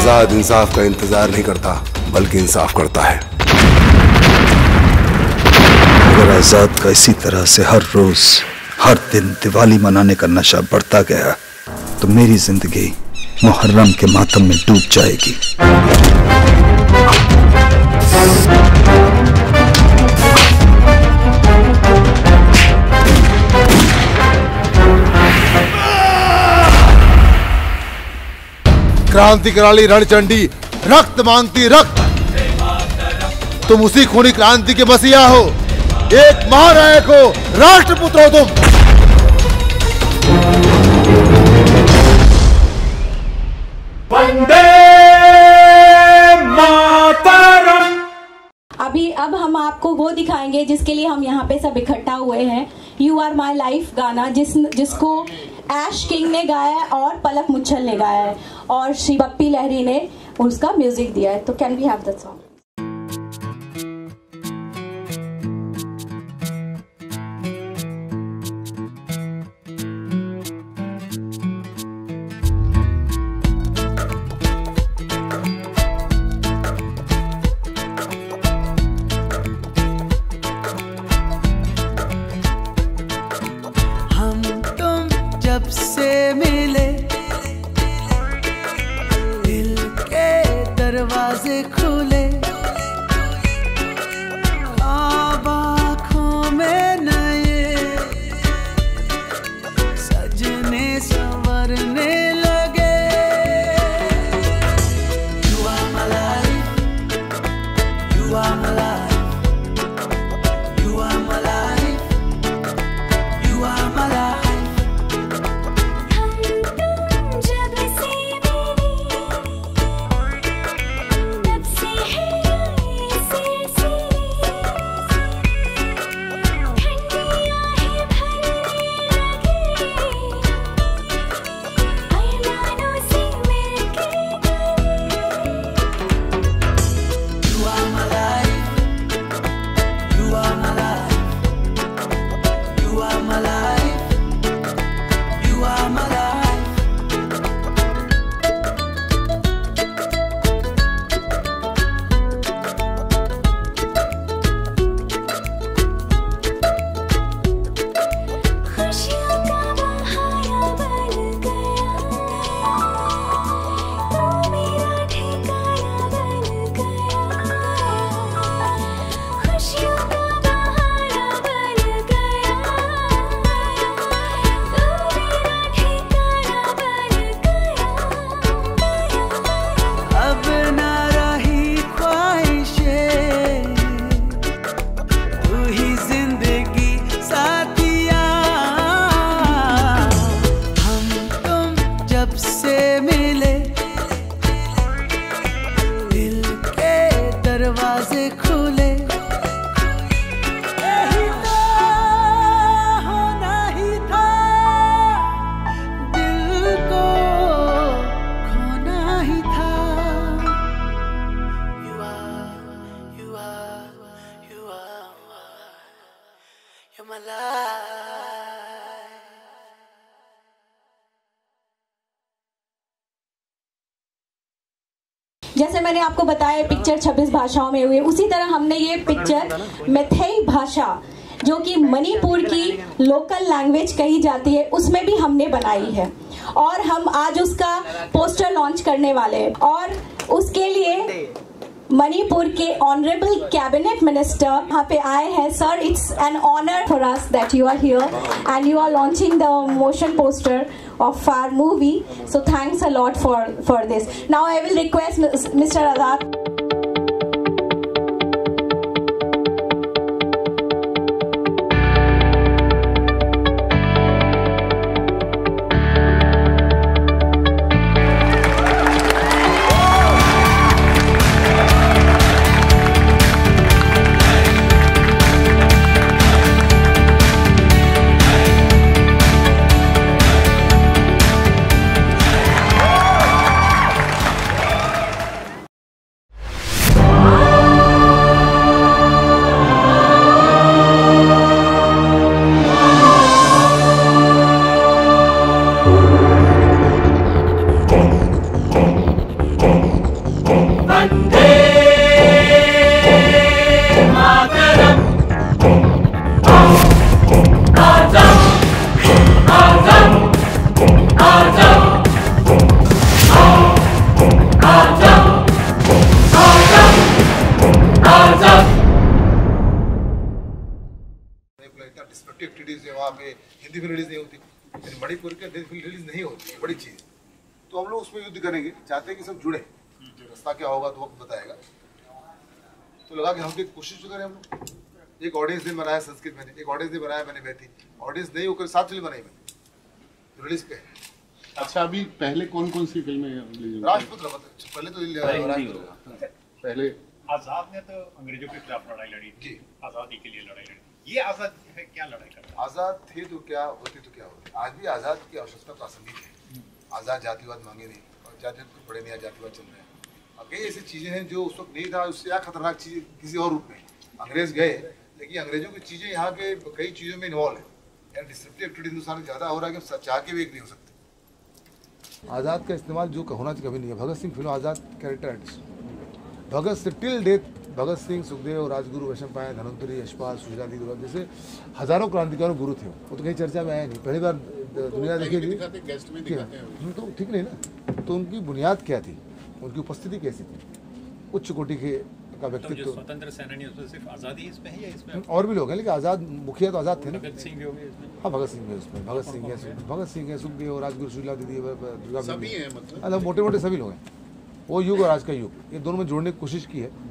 आजाद इंसाफ का इंतजार नहीं करता बल्कि इंसाफ करता है। अगर आजाद का इसी तरह से हर रोज हर दिन दिवाली मनाने का नशा बढ़ता गया तो मेरी जिंदगी मुहर्रम के मातम में डूब जाएगी। क्रांति कराली रणचंडी रक्त मांगती रक्त। तुम उसी खूनी क्रांति के मसीहा हो, एक महानायक हो, राष्ट्रपुत्र हो तुम। वंदे मातरम। अब हम आपको वो दिखाएंगे जिसके लिए हम यहाँ पे सब इकट्ठा हुए हैं। यू आर माई लाइफ गाना जिसको ऐश किंग ने गाया है और पलक मुच्छल ने गाया है और श्री बप्पी लहरी ने उसका म्यूजिक दिया है। तो can we have that song? दरवाजे खुले, ख्वाब आँखों में नए सजने संवरने लगे। You are my life, you are my life, you are my life, you are my life। दरवाजे खुले, यही तो होना ही था, दिल को खोना ही था। You are you're my life। जैसे मैंने आपको बताया पिक्चर 26 भाषाओं में हुई, उसी तरह हमने ये पिक्चर मैथई भाषा जो कि मणिपुर की लोकल लैंग्वेज कही जाती है उसमें भी हमने बनाई है और हम आज उसका पोस्टर लॉन्च करने वाले हैं। और उसके लिए मणिपुर के ऑनरेबल कैबिनेट मिनिस्टर यहाँ पे आए हैं। Sir, it's an honour for us that you are here and you are launching the motion poster of our movie, so thanks a lot for this. Now I will request Mr. Azad. Activities है वहाँ पे हिंदी फिल्म रिलीज नहीं होती, मणिपुर के हिंदी फिल्म रिलीज नहीं होती, बड़ी चीज। तो हम लोग उसमें युद्ध करेंगे, चाहते हैं कि सब जुड़े, रास्ता क्या होगा तो वक्त बताएगा। तो लगा कि हम भी कोशिश करें हम लोग। एक ऑडियंस ने बनाया संस्कृत मैंने, एक ऑडियंस ने बनाया मैंने मैथी, ऑडियंस नहीं होकर 7 फिल्म बनाई मैंने रिलीज पे। अच्छा, अभी पहले कौन कौन सी फिल्में? राजपुत्र, पहले तो पहले आजाद ने तो अंग्रेजों के खिलाफ लड़ाई लड़ी थी, आजादी के लिए लड़ाई लड़ी। ये आजाद है क्या लड़ाई कर रहा है? आजाद थे तो क्या होती तो क्या होती। आज भी आजाद की आवश्यकता प्रासंगिक है। आजाद जातिवाद मांगे नहीं, और जातिवाद को पड़े नहीं, जातिवाद चल रहे हैं। कई ऐसी चीजें हैं जो उस वक्त नहीं था, उससे क्या खतरनाक चीज किसी और रूप में। अंग्रेज गए, लेकिन अंग्रेजों की चीजें यहाँ के कई चीजों में इन्वॉल्व है। डिस्ट्रप्टिव एक्टिविटी हिंदुस्तान में ज्यादा हो रहा है कि चाह के भी एक नहीं हो सकते। आज़ाद का इस्तेमाल जो होना चाहिए कभी नहीं है। Bhagat Singh film Azad character artist, Bhagat से टिल डेथ भगत सिंह, सुखदेव, राजगुरु, वैशंपायन, धनवंतरी, यशपाल, सुजाति, जैसे हजारों क्रांतिकारों गुरु थे। वो तो कहीं चर्चा में आया नहीं, पहली बार दुनिया देखेगी तो ठीक नहीं ना। तो उनकी बुनियाद क्या थी, उनकी उपस्थिति कैसी थी, उच्च कोटि के का व्यक्तित्व। स्वतंत्र सेनानी उसमें सिर्फ आजादी इसमें है या इसमें और भी लोग हैं, लेकिन आज़ाद मुखिया तो आज़ाद थे ना। भगत सिंह भी हो गए इसमें? हाँ, भगत सिंह है उसमें, भगत सिंह है, सुखदेव, राजगुरु, सुशीला दीदी, दुर्गा, सभी हैं मतलब। मतलब मोटे मोटे सभी लोग हैं। वो युग और आज का युग, ये दोनों में जोड़ने की कोशिश की है।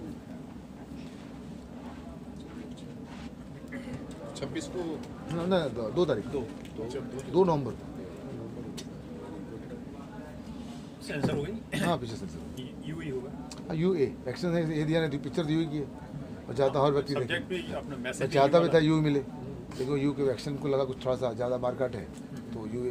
26 को ना 2 तारीख 2 नवंबर सेंसर हो गई। हाँ, पीछे सेंसर यूए होगा। यूए एक्शन है, ये दिया नहीं, पिक्चर यूए की है। मैं चाहता हर व्यक्ति सब्जेक्ट भी अपना मैसेज, मैं चाहता भी था यू मिले, लेकिन यू के एक्शन को लगा कुछ थोड़ा सा ज़्यादा मार्केट है, तो यूए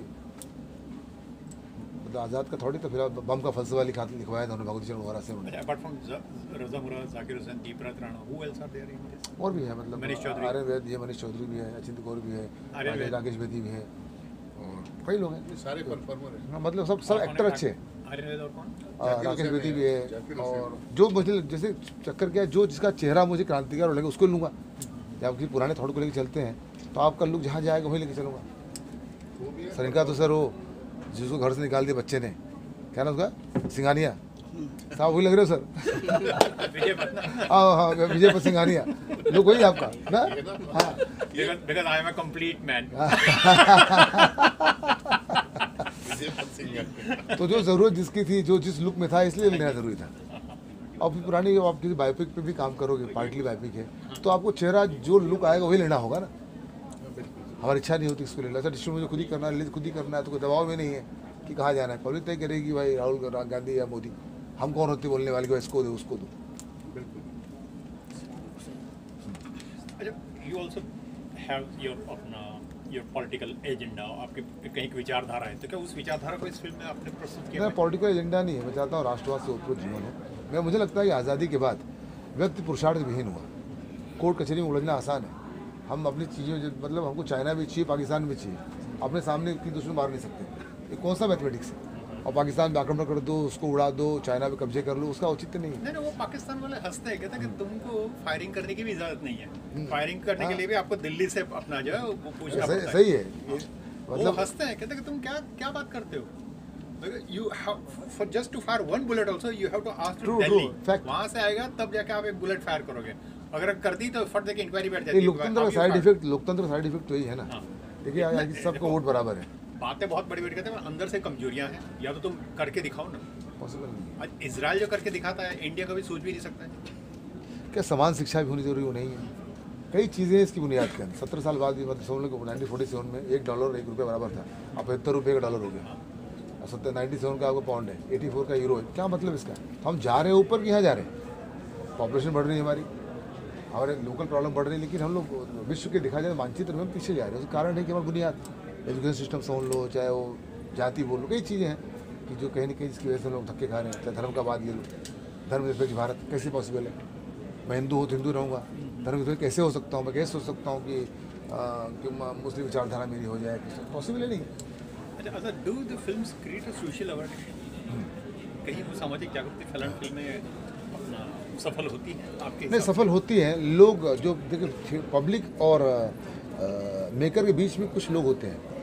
मतलब आज़ाद का थोड़ी। तो फिर बम का फलसफा लिखवाया था उन्होंने, भगवती चरण वगैरह से उन्होंने। Apart from Raza Murad, Zakir Hussain, Deepraj Rana, who else are there in this? और भी है, मतलब मनीष चौधरी, आर्यन वैद भी है, मनीष चौधरी भी है, अचिंत गौर भी है, राकेश बेदी भी है, और कई लोग हैं, सारे परफॉर्मर हैं। हाँ, मतलब सब एक्टर अच्छे हैं। आर्यन वैद और कौन? राकेश बेदी भी है। और जो मुझे जैसे चक्कर क्या है, जो जिसका चेहरा मुझे क्रांतिकार लगेगा उसको लूँगा। जब किसी पुराने थॉट को लेकर चलते हैं तो आपका लुक जहाँ जाएगा वही लेके चलूँगा। सरिंका तो सर वो जिसको घर से निकाल दिया बच्चे ने, क्या ना उसका, सिंघानिया साहब, वही लग रहे हो सर। हाँ, विजय पर सिंघानिया लुक वही आपका ना। हाँ, because I am a complete man। तो जो ज़रूरत जिसकी थी, जो जिस लुक में था, इसलिए लेना ज़रूरी था। अब पुरानी आप किसी बायोपिक पे भी काम करोगे, पार्टली बायोपिक है, तो आपको चेहरा जो लुक आएगा वही लेना होगा ना। हमारी इच्छा नहीं होती इसको लेना। सर डिस्ट्रीब्यूट मुझे खुद ही करना है, रिलीज खुद ही करना है, तो कोई दबाव में नहीं है कि कहाँ जाना है। पब्लिक तय करेगी भाई राहुल गांधी या मोदी, हम कौन होते बोलने वाले को, इसको दो उसको दो। बिल्कुल। अच्छा, you also have your political agenda, आपके कहीं की विचारधारा है, तो क्या उस विचारधारा को इस फिल्म में आपने प्रस्तुत किया? मेरा पॉलिटिकल एजेंडा नहीं है, मैं चाहता हूँ राष्ट्रवाद से उत्पन्न जीवन हो। मुझे लगता है कि आज़ादी के बाद व्यक्ति पुरुषार्थ विहीन हुआ। कोर्ट कचहरी में उलझना आसान है। हम अपनी चीज़ें, मतलब हमको चाइना भी चाहिए, पाकिस्तान भी चाहिए, अपने सामने की दुश्मन मार नहीं सकते। ये कौन सा मैथमेटिक्स है? और पाकिस्तान में आक्रमण कर दो, उसको उड़ा दो, चाइना में कब्जे कर लो, उसका औचित्य नहीं है। नहीं, वो पाकिस्तान वाले हंसते हैं, कहते हैं कि तुमको फायरिंग करने की भी इजाजत नहीं है। फायरिंग करने के लिए भी आपको दिल्ली से अपना जो है वो पूछना पड़ता है। सही है, मतलब वो हंसते हैं, कहते हैं कि तुम क्या बात करते हो। You have, for just to fire one bullet also you have to ask to Delhi। वहाँ से आएगा तब जाके आप एक बुलेट फायर करोगे। अगर कर दी तो फट देके इंक्वायरी बैठ जाती है। लोकतंत्र का साइड इफेक्ट तो यही है ना। देखिए सबको वोट बराबर है। बातें बहुत बड़ी बड़ी कहते हैं, अंदर से कमजोरियां हैं, या तो तुम करके दिखाओ ना। पॉसिबल नहीं। आज इजराइल जो करके दिखाता है, इंडिया कभी सोच भी नहीं सकता है। क्या समान शिक्षा भी होनी जरूरी हो नहीं है? कई चीज़ें इसकी बुनियाद के अंदर 17 साल बाद भी, मतलब सब लोग 1947 में $1 1 रुपये बराबर था, अब 75 रुपये का डॉलर हो गया। 97 का आपका पाउंड है, 84 का यूरो है। क्या मतलब इसका? तो हम जा रहे हैं ऊपर कि यहाँ जा रहे हैं? पॉपुलेशन बढ़ रही है हमारे लोकल प्रॉब्लम बढ़ रही है, लेकिन हम लोग विश्व के दिखा जाए मानचित्र में हम पीछे जा रहे हैं। उसका कारण है कि हमारी बुनियाद, एजुकेशन सिस्टम समझ लो, चाहे वो जाति बोल लो, कई चीज़ें हैं कि जो कहीं ना कहीं जिसकी वजह से लोग धक्के खा रहे हैं। चाहे धर्म का बात ले लो, धर्मनिरपेक्ष भारत कैसे पॉसिबल है? मैं हिंदू हूँ तो हिंदू रहूँगा, धर्मनिरपेक्ष कैसे हो सकता हूँ? मैं कैसे सोच सकता हूँ कि मुस्लिम विचारधारा मेरी हो जाए? पॉसिबल है नहीं। अच्छा, do the films create a social awareness? कहीं वो सामाजिक जागृति फैलाने फिल्में अपना सफल होती है आपके? नहीं, सफल होती हैं। लोग जो देखिए, पब्लिक और मेकर के बीच में कुछ लोग होते हैं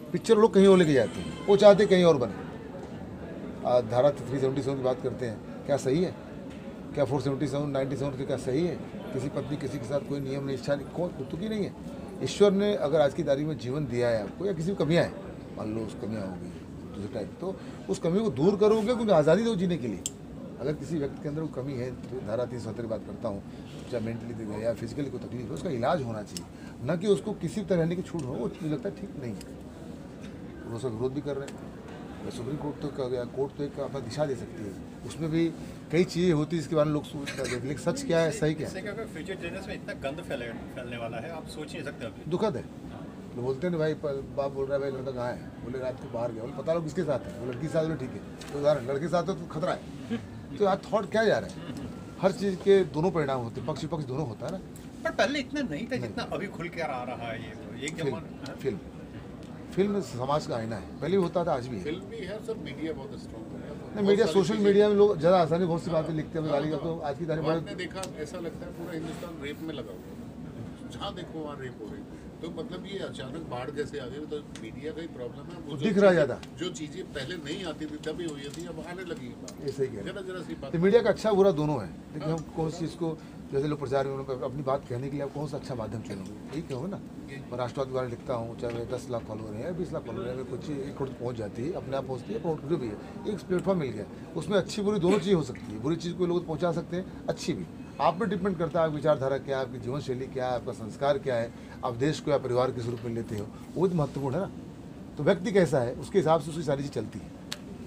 पिक्चर लोग कहीं और लेके जाते हैं, वो चाहते कहीं और बने। धारा 377 की बात करते हैं, क्या सही है? क्या 477 97 क्या सही है? किसी पत्नी किसी के साथ कोई नियम नहीं, इच्छा नहीं, कौन तो की नहीं है। ईश्वर ने अगर आज की तारीख में जीवन दिया है आपको, या किसी को कमियाँ हैं, मान लो उस कमियाँ होगी दूसरे टाइप, तो उस कमी को दूर करोगे क्योंकि आज़ादी दो जीने के लिए। अगर किसी व्यक्ति के अंदर वो कमी है, तो धारा 377 की बात करता हूँ, चाहे मेंटली या फिजिकली कोई तकलीफ है, उसका इलाज होना चाहिए, न कि उसको किसी तरह रहने की छूट हो। वो मुझे लगता है ठीक नहीं है, उसका विरोध भी कर रहे हैं। सुप्रीम कोर्ट तो कह गया, कोर्ट तो एक अपना दिशा दे सकती है, उसमें भी कई चीज़ें होती है इसके बारे में लोग सोचते हैं, लेकिन सच क्या है, सही क्या है। फ्यूचर जनरेशन में इतना गंद फैलने वाला है, आप सोच नहीं सकते अभी। दुखद है। तो बोलते हैं भाई, बाप बोल रहा है भाई लड़का कहाँ है, बोले रात को बाहर गया, बोले पता लो किसके साथ है, वो लड़की के साथ, बोले ठीक है, तो उदाहरण लड़के के साथ है तो खतरा है। तो यार थॉट क्या जा रहा है, हर चीज़ के दोनों परिणाम होते हैं, पक्ष विपक्ष दोनों होता है ना। पर पहले इतना नहीं था जितना अभी खुल के आ रहा है ये एक जमाना। फिल्म समाज का आईना है, पहले भी होता था, आज भी है। फिल्म भी है, सब मीडिया बहुत स्ट्रॉन्ग है। नहीं, मीडिया सोशल मीडिया में लोग ज़्यादा आसानी बहुत सी बातें लिखते हैं, गाली का, तो आज की तारीख में आपने देखा, ऐसा लगता है पूरा हिंदुस्तान रेप में लगा हुआ, जहाँ देखो वहाँ रेप हो रही। तो मतलब ये अचानक बाढ़ जैसे आ गई, तो मीडिया का ही प्रॉब्लम है, वो दिख रहा ज़्यादा, जो चीज़ें पहले नहीं आती थी तभी हुई थी, अब आने लगी। ऐसे ही जरा सी बात। तो मीडिया का अच्छा बुरा दोनों है, लेकिन हम कौन सी चीज़ को, जैसे लोग प्रचार में अपनी बात कहने के लिए आप कौन सा अच्छा माध्यम चुनेंगे, ठीक है ना। मैं राष्ट्रवाद के बारे में लिखता हूँ, चाहे मेरे 10 लाख फॉलोअर हैं या 20 लाख फॉलोअर हैं, कुछ 1 करोड़ पहुँच जाती है, अपने आप पहुँचती है, प्रोट भी है, एक प्लेटफॉर्म मिल गया, उसमें अच्छी बुरी दोनों चीज़ हो सकती है। बुरी चीज़ को लोग पहुँचा सकते हैं, अच्छी भी। आप पर डिपेंड करता है, आप विचारधारा क्या है, आपकी जीवन शैली क्या है, आपका संस्कार क्या है, आप देश को या परिवार के स्वरूप में लेते हो, वो भी महत्वपूर्ण है ना। तो व्यक्ति कैसा है, उसके हिसाब से उसकी सारी चीज़ चलती है।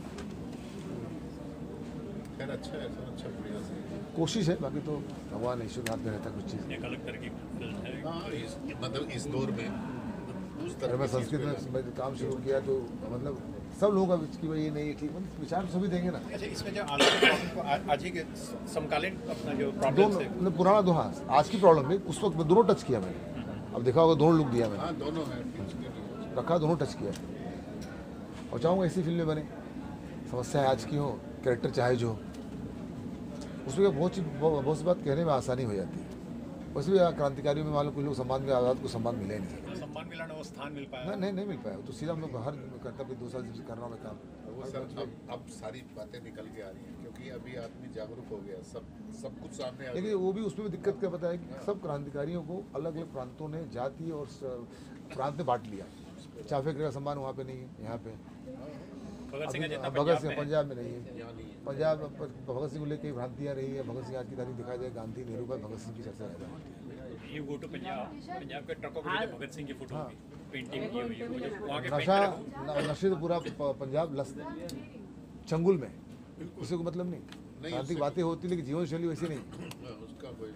कोशिश है, बाकी तो भगवान ईश्वर हाथ में रहता है कुछ चीज़। एक अलग तरह की फिल्म है, मतलब इस दौर में अगर मैं संस्कृत में काम शुरू किया तो मतलब सब लोगों का कि भाई ये नहीं ठीक, मतलब विचार सभी देंगे ना। अच्छा, इसमें जो आज ही के समकालीन अपना जो प्रॉब्लम है, मतलब पुराना तो, हाँ आज की प्रॉब्लम में उस वक्त दोनों टच किया मैंने। अब देखा होगा दोनों लुक दिया मैंने, दोनों है रखा, दोनों टच किया, और चाहूँगा ऐसी फिल्में बने, समस्या आज की हो, कैरेक्टर चाहे जो, उसमें बहुत सी बात कहने में आसानी हो जाती है। वैसे भी क्रांतिकारियों में मान लो कुछ लोग सम्मान में, आज़ाद को सम्मान मिला ही नहीं सकता, सम्मान मिला ना, वो स्थान मिल पाया नहीं मिल पाया। तो सीधा हम लोग हर कर्तव्य 2 साल से कर रहा हूँ मैं काम। वो सर अब सारी बातें निकल के आ रही हैं, क्योंकि अभी आदमी जागरूक हो गया, सब कुछ सामने आ गया। लेकिन वो भी उसमें भी दिक्कत क्या पता है कि सब क्रांतिकारियों को अलग अलग प्रांतों ने जाति और प्रांत में बांट लिया। चाफेकर का सम्मान वहाँ पे नहीं है, यहाँ पे भगत सिंह पंजाब में नहीं है, पंजाब भगत सिंह को लेकर कई भ्रांतियाँ रही है। भगत सिंह आज की तारीख दिखाई जाए, गांधी नेहरू का भगत सिंह की चर्चा रहता है। You go to पंजाब के ट्रकों पे भगत सिंह की फोटो पेंटिंग की हुई है, वो जो वहाँ के नशे तो पूरा पंजाब चंगुल में, किसी को मतलब नहीं। क्रांतिक बातें होती लेकिन जीवन शैली वैसी नहीं। उसका कोई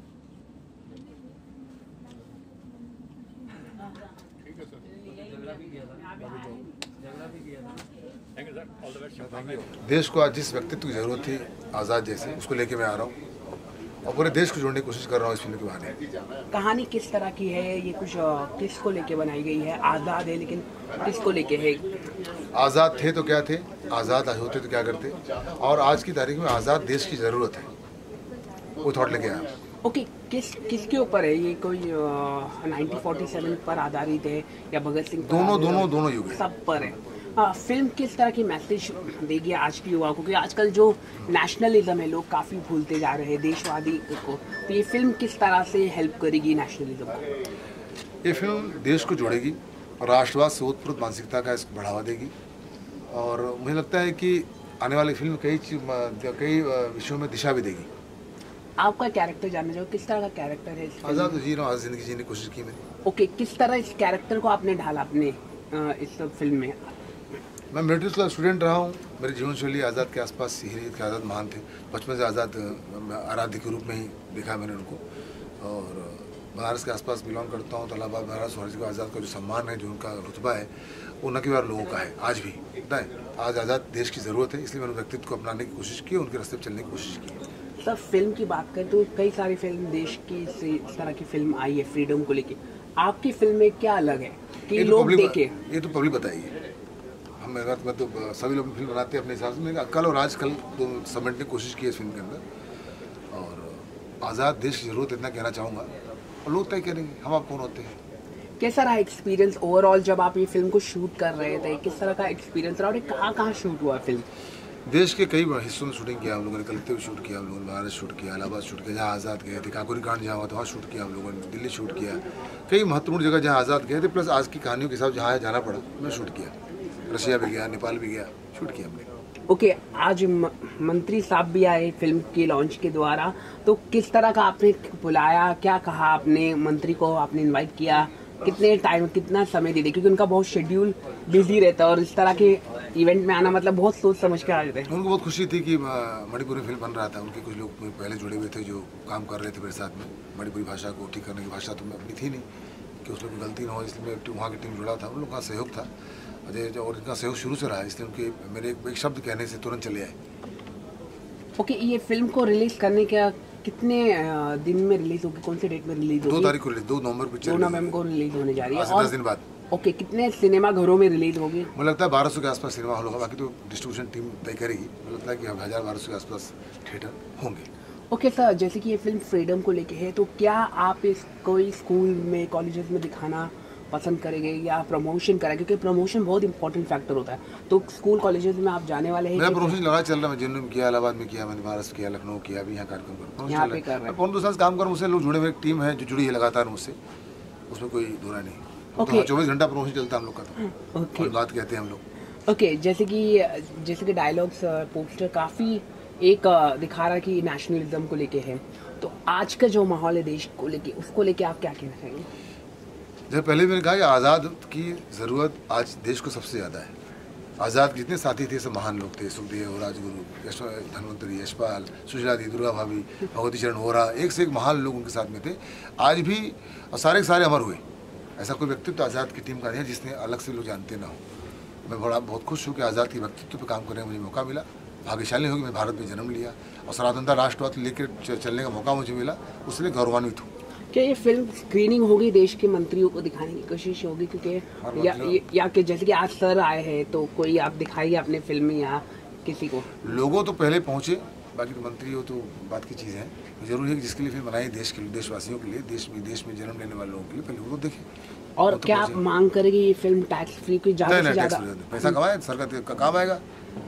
ठीक है सर। देश को आज जिस व्यक्तित्व की जरूरत थी आज़ाद जैसे, उसको लेके मैं आ रहा हूँ और पूरे देश को जोड़ने की कोशिश कर रहा हूँ इस फिल्म के बहाने। कहानी किस तरह की है, ये कुछ किसको लेके बनाई गई है? आज़ाद है लेकिन किसको लेके है? आज़ाद थे तो क्या थे, आज़ाद आज होते तो क्या करते, और आज की तारीख में आज़ाद देश की ज़रूरत है, वो थॉट लेके आया। ओके, किसके ऊपर है ये? कोई 1947 पर आधारित है या भगत सिंह? दोनों युग सब पर है। फिल्म किस तरह की मैसेज देगी आज की युवा को? क्योंकि आजकल जो नेशनलिज्म है लोग काफ़ी भूलते जा रहे हैं, देशवादी को, तो ये फिल्म किस तरह से हेल्प करेगी नेशनलिज्म को? ये फिल्म देश को जोड़ेगी, राष्ट्रवाद से ओतप्रोत मानसिकता का इसको बढ़ावा देगी, और मुझे लगता है कि आने वाली फिल्म कई विषयों में दिशा भी देगी। आपका कैरेक्टर जानना चाहो, किस तरह का कैरेक्टर है? आज़ाद तो जी रहा हूँ, आज जिंदगी जीने की कोशिश की मैंने। ओके, किस तरह इस कैरेक्टर को आपने ढाला अपने इस फिल्म में? मैं मिलिट्री स्कूल स्टूडेंट रहा हूँ, मेरी जीवन शैली आज़ाद के आसपास ही रही थी। आज़ाद महान थे, बचपन से आज़ाद आराध्य के रूप में ही देखा मैंने उनको, और बनारस के आसपास बिलोंग करता हूँ। तो इलाहाबाद बनारस को आज़ाद का जो सम्मान है, जो उनका रुतबा है, वो न केवल लोगों का है, आज भी पता है। आज आज़ाद देश की ज़रूरत है, इसलिए मैंने व्यक्तित्व को अपनाने की कोशिश की, उनके रास्ते पर चलने की कोशिश की। सर, फिल्म की बात करें तो कई सारी फिल्म देश की इस तरह की फिल्म आई है फ्रीडम को लेके, आपकी फिल्म में क्या अलग है कि लोग देखें? ये तो पब्लिक बताइए। मैं तो सभी लोग फिल्म बनाते हैं अपने हिसाब से, मैंने कल और आज कल तो समेटने की कोशिश की है इस फिल्म के अंदर। और आज़ाद देश की ज़रूरत इतना कहना चाहूँगा, और लोग तय करेंगे हम आप कौन होते हैं। कैसा रहा एक्सपीरियंस ओवरऑल जब आप ये फिल्म को शूट कर रहे थे? किस तरह का एक्सपीरियंस रहा और कहाँ कहाँ शूट हुआ फिल्म? देश के कई हिस्सों में शूटिंग किया हम लोगों ने। कलेक्टिव शूट किया हम लोगों ने, महाराष्ट्र शूट किया, इलाहाबाद शूट किया, जहाँ आज़ाद गए थे, काकोरी कांड जहाँ हुआ था वहाँ शूट किया हम लोगों ने, दिल्ली शूट किया, कई महत्वपूर्ण जगह जहाँ आज़ाद गए थे, प्लस आज की कहानियों के हिसाब जहाँ जाना पड़ा मैं शूट किया। रशिया भी गया, नेपाल भी गया, शूट किया हमने। ओके, आज मंत्री साहब भी आए फिल्म के लॉन्च के द्वारा, तो किस तरह का आपने बुलाया, क्या कहा आपने मंत्री को, आपने इनवाइट किया, कितने टाइम कितना समय दे दे, क्योंकि उनका बहुत शेड्यूल बिजी रहता है और इस तरह के इवेंट में आना मतलब बहुत सोच समझ के आ जाते हैं। उनको बहुत खुशी थी कि मणिपुरी फिल्म बन रहा था, उनके कुछ लोग पहले जुड़े हुए थे जो काम कर रहे थे मेरे साथ में। मणिपुरी भाषा को ठीक करने की भाषा तो अपनी थी नहीं कि उसमें कोई गलती ना हो, इसलिए वहाँ की टीम जुड़ा था, उन लोगों का सहयोग था और इनका सहयोग शुरू से रहा, इसलिए उनके मेरे एक शब्द कहने से तुरंत चले आए। ओके, ये फिल्म को रिलीज करने का कितने दिन में रिलीज होगी, कौन से डेट में रिलीज होगी? 2 तारीख को रिलीज, 2 नवंबर पिक्चर 2 नवंबर को रिलीज होने जा रही है और 10 दिन बाद। ओके, कितने सिनेमा घरों में रिलीज होगी? मुझे लगता है 1200 के आसपास सिनेमा हॉल होगा, बाकी तो डिस्ट्रीब्यूशन टीम तय करेगी। मुझे लगता है कि 1000-1200 के आसपास थिएटर होंगे। ओके सर, जैसे कि ये फिल्म फ्रीडम को लेके है, तो क्या आप इसको स्कूल में, कॉलेजेस में दिखाना पसंद करेंगे या प्रमोशन करें, क्योंकि प्रमोशन बहुत इंपॉर्टेंट फैक्टर होता है, तो स्कूल कॉलेजेस में आप जाने वाले हैं? मेरा प्रमोशन लगा चल रहा है, जिन्होंने किया, इलाहाबाद में किया, मैंने महाराष्ट्र किया, लखनऊ किया, अभी यहाँ कार्यक्रम कर रहा हूँ। कौन दूसरा काम कर, मुझसे लोग जुड़े हुए, एक टीम है जो जुड़ी है लगातार मुझसे, उसमें कोई बुरा नहीं। ओके, 24 घंटा प्रमोशन चलता है हम लोग का, तो बात कहते हैं हम लोग। ओके, जैसे कि डायलॉग्स पोस्टर काफ़ी एक दिखा रहा है कि नेशनलिज्म को लेके है, तो आज का जो माहौल है देश को लेके, उसको लेके आप क्या कहना चाहेंगे? जैसे पहले मैंने कहा कि आज़ाद की ज़रूरत आज देश को सबसे ज़्यादा है। आज़ाद के जितने साथी थे सब महान लोग थे, सुखदेव, राजगुरु, धन्वंतरी, यशपाल, सुशीला दी, दुर्गा भाभी, भगवती चरण वोरा, एक से एक महान लोग उनके साथ में थे। आज भी सारे के सारे अमर हुए। ऐसा कोई व्यक्तित्व आज़ाद की टीम का नहीं है जिसने अलग से लोग जानते ना हो। मैं बहुत खुश हूँ कि आज़ाद के व्यक्तित्व पर काम करने का मुझे मौका मिला। भाग्यशाली होगी मैं भारत में जन्म लिया और सनातनता राष्ट्रवाद लेकर चलने का मौका मुझे मिला, उसलिए गौरवान्वित हूँ। क्या ये फिल्म स्क्रीनिंग होगी, देश के मंत्रियों को दिखाने की कोशिश होगी, क्योंकि या कि जैसे कि आज सर आए हैं तो कोई आप दिखाइए अपने फिल्म में या किसी को? लोगों तो पहले पहुँचे, बाकी तो मंत्री हो तो बात की चीज़ है। जरूरी है कि जिसके लिए फिल्म बनाई देश के लिए, देशवासियों के लिए, देश में जन्म लेने वाले लोगों के लिए, पहले वो देखें। और तो क्या आप मांग करेंगे ये फिल्म टैक्स फ्री की ज़्यादा से ज़्यादा? पैसा कमाए, सरकार का काम आएगा,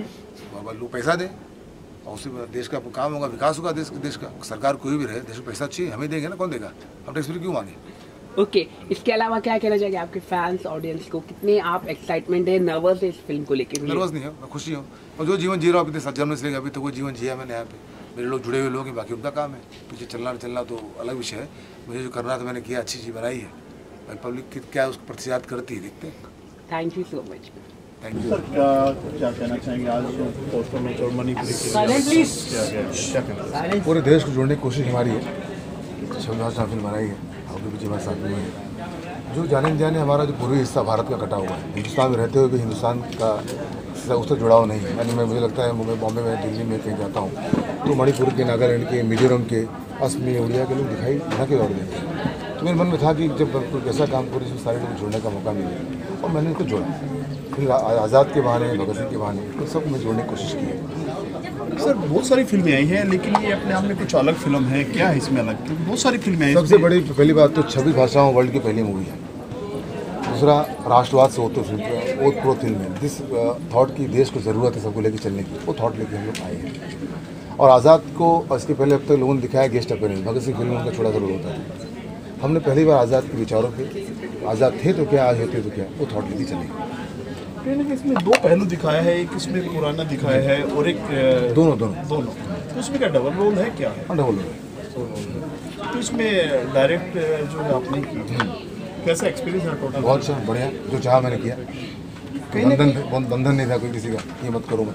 लोग पैसा दें और उससे देश का काम होगा, विकास होगा देश का। सरकार कोई भी रहे, देश को पैसा चाहिए, हमें देंगे ना, कौन देगा? हम टैक्स फ्री क्यों मांगे? ओके, इसके अलावा क्या कहना चाहिए आपके फैंस ऑडियंस को, कितने आप एक्साइटमेंट है, नर्वस है इस फिल्म को लेकर? नर्वस नहीं है, मैं खुशी हूँ और जो जीवन जी रहा हूँ अपने जन्म से लेकर अभी तक वो जीवन जिया मैंने यहाँ पे। मेरे लोग जुड़े हुए लोग हैं, बाकी उनका काम है, पीछे चलना तो अलग विषय है। मुझे जो करना था मैंने किया, अच्छी चीज़ बनाई है, पब्लिक क्या उसको प्रतिशत करती है, देखते हैं। Thank you so much. Thank you sir, क्या कहना चाहेंगे आज पोस्टर में और मणिपुरी के पूरे देश को जोड़ने की कोशिश हमारी है। 26 फिल्म बनाई है, आपके पीछे हमारे साथ में है। जो जाने हमारा जो पूर्वी हिस्सा भारत का कटा हुआ है, हिंदुस्तान में रहते हुए भी हिंदुस्तान का उससे जुड़ाव नहीं है। यानी मुझे लगता है मुंबई, बॉम्बे में, दिल्ली में कहीं जाता हूँ तो मणिपुर के, नागालैंड के, मिजोरम के, असमी, उड़िया के लोग दिखाई ना के और देते हैं। तो मेरे मन में था कि जब कोई ऐसा काम करो जिसमें सारे लोग जोड़ने का मौका मिले, और मैंने उनको जोड़ा। फिर आज़ाद के बहाने, भगत सिंह के बहाने, तो सब मैं जोड़ने की कोशिश की है। सर, बहुत सारी फिल्में आई हैं, लेकिन ये अपने आप में कुछ अलग फिल्म है, क्या है इसमें अलग? क्योंकि बहुत सारी फिल्में आई। सबसे बड़ी पहली बात तो 26 भाषाओं वर्ल्ड की पहली मूवी है। दूसरा, राष्ट्रवाद से ओत प्रोत फिल्म है, जिस थॉट की देश को ज़रूरत है सबको लेकर चलने की, वो थॉट लेके हम लोग आए हैं। और आज़ाद को इसके पहले अब तक लोगों ने दिखाया guest appearance, Bhagat Singh film उनका छोटा सा रोल होता था। हमने पहली बार आज़ाद के विचारों पे, आज़ाद थे तो क्या, आज होते तो क्या, वो थॉट लेके चले। इसमें 2 पहलू दिखाया है, एक इसमें पुराना दिखाया है और एक दोनों। तो इसमें क्या डबल रोल है, क्या है? डबल रोल है। तो इसमें डायरेक्ट जो है आपने की, कैसा एक्सपीरियंस है टोटल? बहुत अच्छा, बढ़िया, जो चाहा मैंने किया। बंधन नहीं था कोई किसी का, ये मत करो।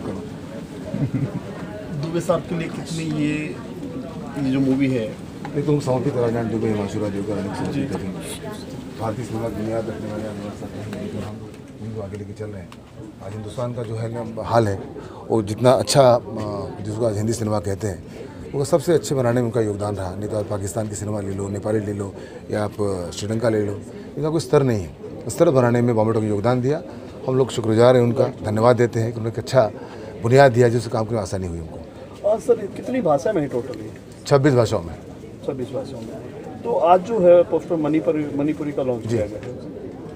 दुबे साहब के लिए कितनी ये जो मूवी है, एक तो समर्पित राजनाथ दुबे, हिमांशु देवकर, भारतीय सिनेमा दुनिया रखने वाले हम लोग आगे लेके चल रहे हैं। आज हिंदुस्तान का जो है ना हाल है, वो जितना अच्छा जिसको आज हिंदी सिनेमा कहते हैं, वो सबसे अच्छे बनाने में उनका योगदान रहा। नहीं तो आप पाकिस्तान की सिनेमा ले लो, नेपाली ले लो, या आप श्रीलंका ले लो, इनका कोई स्तर नहीं है। स्तर बनाने में बॉम्बे टॉकीज योगदान दिया, हम लोग शुक्रगुजार हैं उनका, धन्यवाद देते हैं कि उन्होंने अच्छा बुनियाद दिया जिससे काम करने में आसानी हुई हमको। और सर, कितनी भाषा में है टोटल? 26 भाषाओं में। 26 भाषाओं में। तो आज जो है पोस्टर मणिपुरी का लॉन्च किया गया है,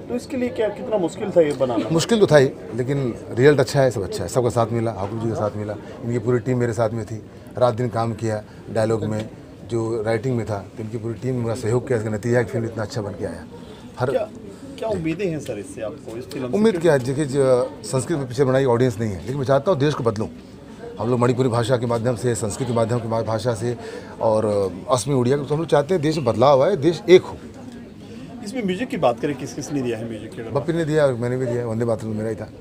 तो इसके लिए क्या कितना मुश्किल था ये बनाना? मुश्किल तो था ही, लेकिन रिजल्ट अच्छा है, सब अच्छा है, सबका साथ मिला, हाकुप जी का साथ मिला, इनकी पूरी टीम मेरे साथ में थी, रात दिन काम किया डायलॉग में, जो राइटिंग में था, तो इनकी पूरी टीम मेरा सहयोग किया, इसका नतीजा फिल्म इतना अच्छा बन के आया। हर क्या उम्मीदें हैं सर इससे आपको, इस फिल्म? उम्मीद क्या है, देखिए संस्कृत में पीछे बनाई ऑडियंस नहीं है, लेकिन मैं चाहता हूँ देश को बदलूँ। हम लोग मणिपुरी भाषा के माध्यम से, संस्कृत के माध्यम की भाषा से और असमी उड़िया, तो हम लोग चाहते हैं देश में बदलाव आए, देश एक हो। इसमें म्यूजिक की बात करें, किस किस ने दिया है म्यूजिक? बप्पी ने दिया, मैंने भी दिया, वंदे मातरम मेरा ही था।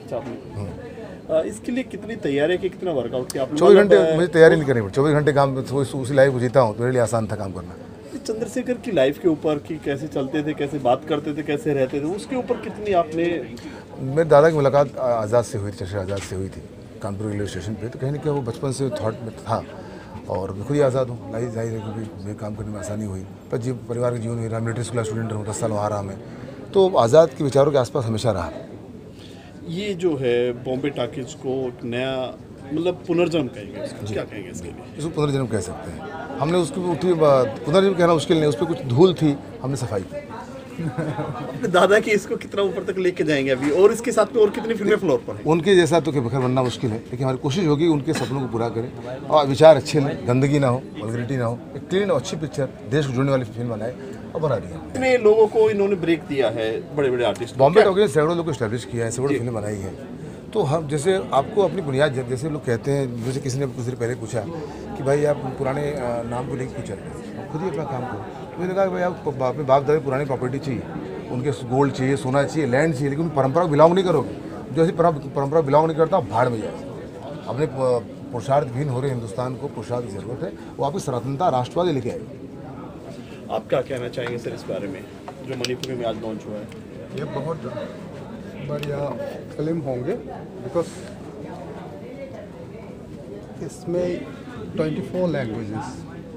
इसके लिए कितनी तैयारी की, कितना वर्कआउट किया आपने? 24 घंटे मुझे तैयारी नहीं करनी पड़ी, 24 घंटे काम उसी लाइफ को जीता हूँ, तो मेरे लिए आसान था काम करना। चंद्रशेखर की लाइफ के ऊपर कि कैसे चलते थे, कैसे बात करते थे, कैसे रहते थे, उसके ऊपर कितनी आपने? मेरे दादा की मुलाकात आज़ाद से हुई थी, चश्मे आज़ाद से हुई थी कानपुर रेलवे स्टेशन पे, तो कहीं ना कहीं वो बचपन से थॉट में था, और मैं खुद ही आज़ाद हूँ, जाहिर है क्योंकि मेरे काम करने में आसानी हुई, पर परिवार के जीवन में रहा, मिलिट्री स्कूल स्टूडेंट रहूँ, 10 साल वहाँ रहा मैं, तो आज़ाद के विचारों के आसपास हमेशा रहा। ये जो है बॉम्बे टॉकीज को एक नया मतलब पुनर्जन्म कहेंगे, क्या कहेंगे इसके लिए? इसको पुनर्जन्म कह सकते हैं। हमने उसकी पुनर्जन्म कहना मुश्किल नहीं, उस पर कुछ धूल थी, हमने सफाई की। अपने दादा की इसको कितना ऊपर तक लेके जाएंगे अभी, और इसके साथ में और कितनी फिल्में फ्लोर पर हैं? उनके जैसा तो बखर बनना मुश्किल है, लेकिन हमारी कोशिश होगी उनके सपनों को पूरा करें, और विचार अच्छे लें, गंदगी ना हो, वल्गैरिटी ना हो, एक क्लीन और अच्छी पिक्चर, देश को जोड़ने वाली फिल्म बनाए और बना दिया। इतने लोगों को इन्होंने ब्रेक दिया है, बड़े बड़े आर्टिस्ट, बॉम्बे टॉकीज सैकड़ों लोग को एस्टैब्लिश किया है, सैकड़ों फिल्म बनाई है, तो हम जैसे आपको अपनी बुनियाद, जैसे लोग कहते हैं, मुझे किसी ने कुछ देर पहले पूछा कि भाई आप पुराने नाम को लेकर क्यों चल रहे हैं, खुद ही अपना काम करो। मैंने कहा भाई आप अपने बाप दादा पुरानी प्रॉपर्टी चाहिए, उनके गोल्ड चाहिए, सोना चाहिए, लैंड चाहिए, लेकिन परंपरा को बिलोंग नहीं करोगे। जो ऐसी परंपरा बिलोंग नहीं करता, भाड़ में जाए। अपने पुरुषार्थ विहीन हो रहे हिंदुस्तान को पुरुषार्थ की जरूरत है, वो आपकी सनातनता राष्ट्रवादी लेके आएगी। आप क्या कहना चाहेंगे सर इस बारे में, जो मणिपुर में आज लॉन्च हुआ है? ये बहुत बढ़िया फिल्म होंगे, बिकॉज इसमें 24 लैंग्वेजेस,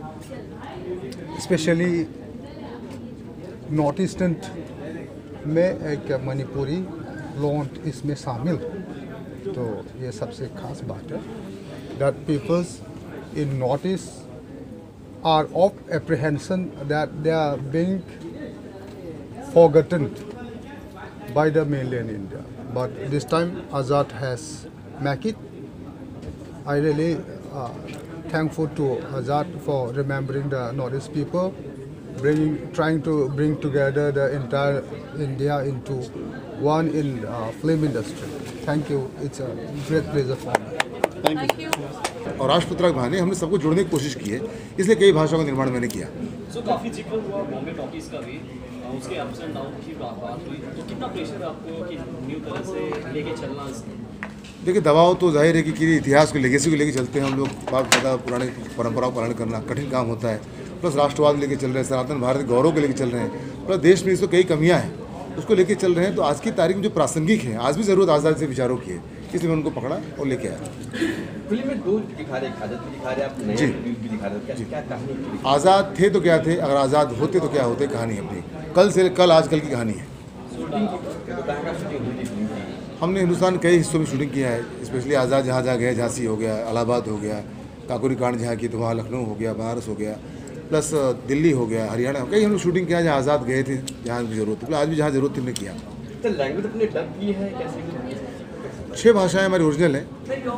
स्पेशली नॉर्थ ईस्टर्न में एक मणिपुरी लॉन्च इसमें शामिल, तो ये सबसे खास बात है that peoples in North East are of apprehension that they are being forgotten by the mainland India, but this time Azad has make it. I really thankful to Azad for remembering the Northeast people, trying to bring together the entire India into one in film industry. Thank you. It's a great pleasure for me. Thank you. और राष्ट्रपुत्र के बहाने हमने सबको जोड़ने की कोशिश की है, इसलिए कई भाषाओं का निर्माण मैंने किया। काफी जिक्र हुआ बॉम्बे टॉकीज का भी, उसके अप्स एंड डाउन की बात हुई, तो कितना प्रेशर है आपको कि न्यू तरह से लेके चलना? देखिए, दबाव तो जाहिर है कि इतिहास को, लेगेसी को लेके चलते हैं हम लोग, बाप दादा पुराने परंपराओं का पालन करना कठिन काम होता है, प्लस राष्ट्रवाद लेके चल रहे हैं, सनातन भारत के गौरव को लेके चल रहे हैं, प्लस देश में इसको कई कमियां हैं, उसको लेके चल रहे हैं। तो आज की तारीख में जो प्रासंगिक है, आज भी ज़रूरत आज़ाद से विचारों की है, इसलिए मैं उनको पकड़ा और लेके आया। फिल्म में दो दिखा रहे, आज़ाद भी दिखा रहे, आप नए भी दिखा रहे, क्या कहानी? आज़ाद थे तो क्या थे, अगर आज़ाद होते तो क्या होते, कहानी अपनी कल से कल आज कल की कहानी है। हमने हिंदुस्तान के कई हिस्सों में शूटिंग किया है, स्पेशली आज़ाद जहाँ जहाँ गए, झांसी हो गया, इलाहाबाद हो गया, काकोरी कांड जहाँ की तो वहाँ लखनऊ हो गया, बनारस हो गया, प्लस दिल्ली हो गया, हरियाणा, कई हम लोग शूटिंग किया जहाँ आज़ाद गए थे, जहाँ की जरूरत थी, आज भी जहाँ जरूरत थी हमने किया। लैंग्वेज अपने डब की है कैसे? 6 भाषाएं हमारी ओरिजिनल हैं।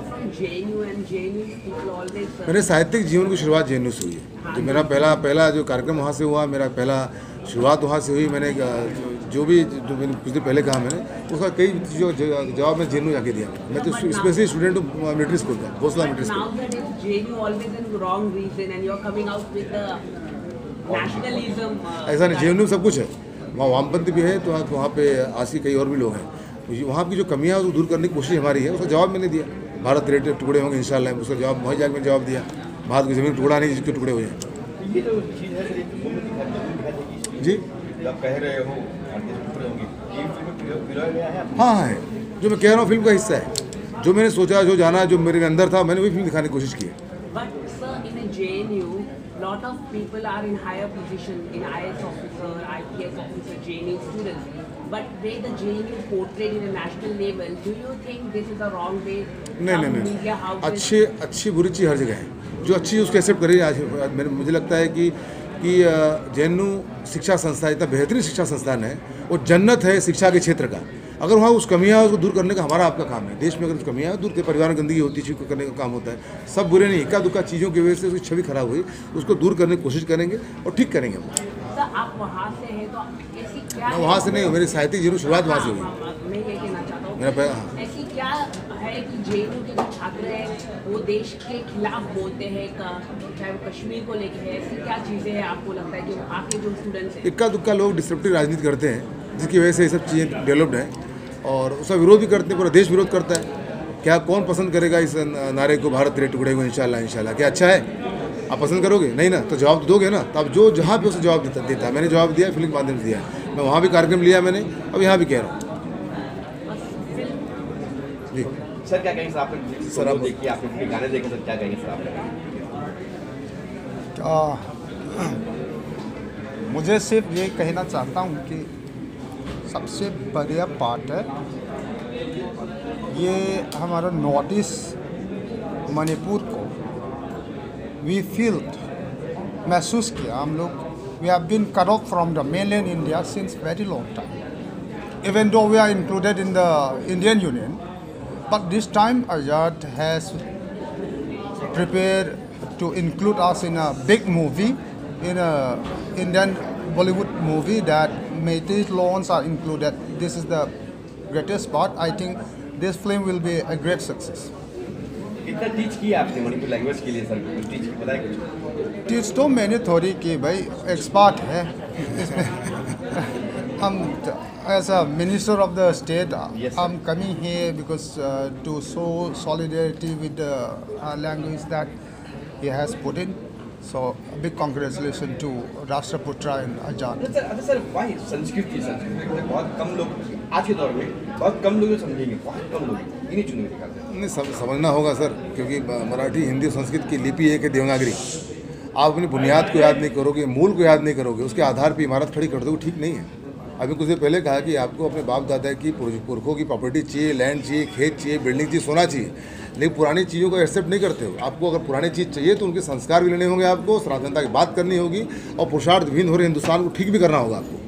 मेरे साहित्यिक जीवन की शुरुआत JNU से हुई है, तो मेरा पहला जो कार्यक्रम वहाँ से हुआ, मेरा पहला शुरुआत वहाँ से हुई। मैंने जो मैंने कुछ दिन पहले कहा, मैंने उसका कई चीज़ों जवाब मैं JNU जाके दिया। मैं तो स्पेशली स्टूडेंट हूँ मिलिट्री स्कूल का, भोसला मिलिट्री स्कूल। ऐसा नहीं, JNU सब कुछ है, वहाँ वामपंथी भी है, तो वहाँ पे आसी कई और भी लोग हैं, तो वहाँ की जो कमियाँ है उसको दूर करने की कोशिश हमारी है, उसका जवाब मैंने दिया। भारत तेरे टुकड़े होंगे इंशाल्लाह, उसका जवाब वहीं जाकर मैंने जवाब दिया। भारत की ज़मीन टुकड़ा नहीं जिसके टुकड़े हुए हैं। जी आप कह रहे हो हाँ है, जो मैं कह रहा हूँ फिल्म का हिस्सा है, जो मैंने सोचा, जो जाना, जो मेरे अंदर था, मैंने वही फिल्म दिखाने की कोशिश की है। Lot of people are in higher position, in IAS officer, IPS officer, JNU students. But where the JNU portrayed in a national level, do you think this is the wrong way? नहीं, अच्छी बुरी चीज़ हर जगह है, जो अच्छी उसको एक्सेप्ट करें। आज मुझे लगता है कि JNU शिक्षा संस्थान इतना बेहतरीन शिक्षा संस्थान है, वो जन्नत है शिक्षा के क्षेत्र का। अगर वहाँ उस कमियाँ है उसको दूर करने का हमारा आपका काम है। देश में अगर उस कमियाँ दूर के परिवार में गंदगी होती है उसको करने का काम होता है। सब बुरे नहीं, इक्का दुक्का चीज़ों की वजह से उसकी छवि खराब हुई, उसको दूर करने की कोशिश करेंगे और ठीक करेंगे हम। आप वहाँ से हैं तो ऐसी क्या मैं वहाँ से नहीं हूँ, मेरी साहित्यिक जीवन शुरुआत वहाँ से हुई। मैं ये कहना चाहता हूँ मेरा ऐसी क्या है कि जेएनयू के जो छात्र हैं वो देश के खिलाफ बोलते हैं, चाहे वो कश्मीर को लेके है, ऐसी क्या चीज़ें हैं आपको लगता है कि आपके जो स्टूडेंट्स हैं? इक्का दुक्का लोग डिस्ट्रप्टिव राजनीति करते हैं जिसकी वजह से ये सब चीज़ें डेवलप्ड हैं और उसका विरोध भी करते हैं, पूरा देश विरोध करता है। क्या कौन पसंद करेगा इस नारे को, भारत तेरे टुकड़े को इंशाल्लाह इंशाल्लाह? क्या अच्छा है? आप पसंद करोगे? नहीं ना, तो जवाब तो दोगे ना। तो अब जो जहाँ पे उसे जवाब देता है, मैंने जवाब दिया, फिल्म के माध्यम से दिया है। मैं वहाँ भी कार्यक्रम लिया मैंने, अब यहाँ भी कह रहा हूँ। जी सर क्या कहेंगे आपने? सर आप देखिए, आपने गाने देखे सर, क्या कहेंगे सर आपने? मुझे सिर्फ ये कहना चाहता हूँ कि सबसे बढ़िया पार्ट है ये हमारा नॉर्थ ईस्ट मणिपुर को वी फील महसूस किया हम लोग। We have been cut off from the mainland India since very long time, even though we are included in the Indian union, but this time Azad has prepared to include us in a big movie, in a Indian Bollywood movie that Meitei loans are included. This is the greatest part. I think this film will be a great success. कितना टीच किया आपने मणिपुर लैंग्वेज के लिए सर? टीच बताइए कुछ। टीच तो मैंने थोड़ी की भाई, एक्सपर्ट है इसमें। हम as a minister of the state, I'm coming here because to show solidarity with the language that he has put in. So a big congratulations to RASHTRAPUTRA and Azad. Sir why संस्कृति बहुत कम लोग आज के दौर में बहुत कम लोग समझेंगे, बहुत कम लोग इन्हीं चुनने निकालते हैं। नहीं समझना होगा सर, क्योंकि मराठी हिंदी संस्कृत की लिपि एक है देवनागरी। आप अपनी बुनियाद को याद नहीं करोगे, मूल को याद नहीं करोगे, उसके आधार पर इमारत खड़ी कर दोगे, ठीक नहीं है। अभी कुछ देर पहले कहा कि आपको अपने बाप दादा की पुरखों की प्रॉपर्टी चाहिए, लैंड चाहिए, खेत चाहिए, बिल्डिंग चाहिए, सोना चाहिए, लेकिन पुरानी चीज़ों को एक्सेप्ट नहीं करते हो। आपको अगर पुरानी चीज़ चाहिए तो उनके संस्कार भी लेने होंगे, आपको सनातनता की बात करनी होगी और पुरुषार्थ विहीन हो रहे हिंदुस्तान को ठीक भी करना होगा आपको।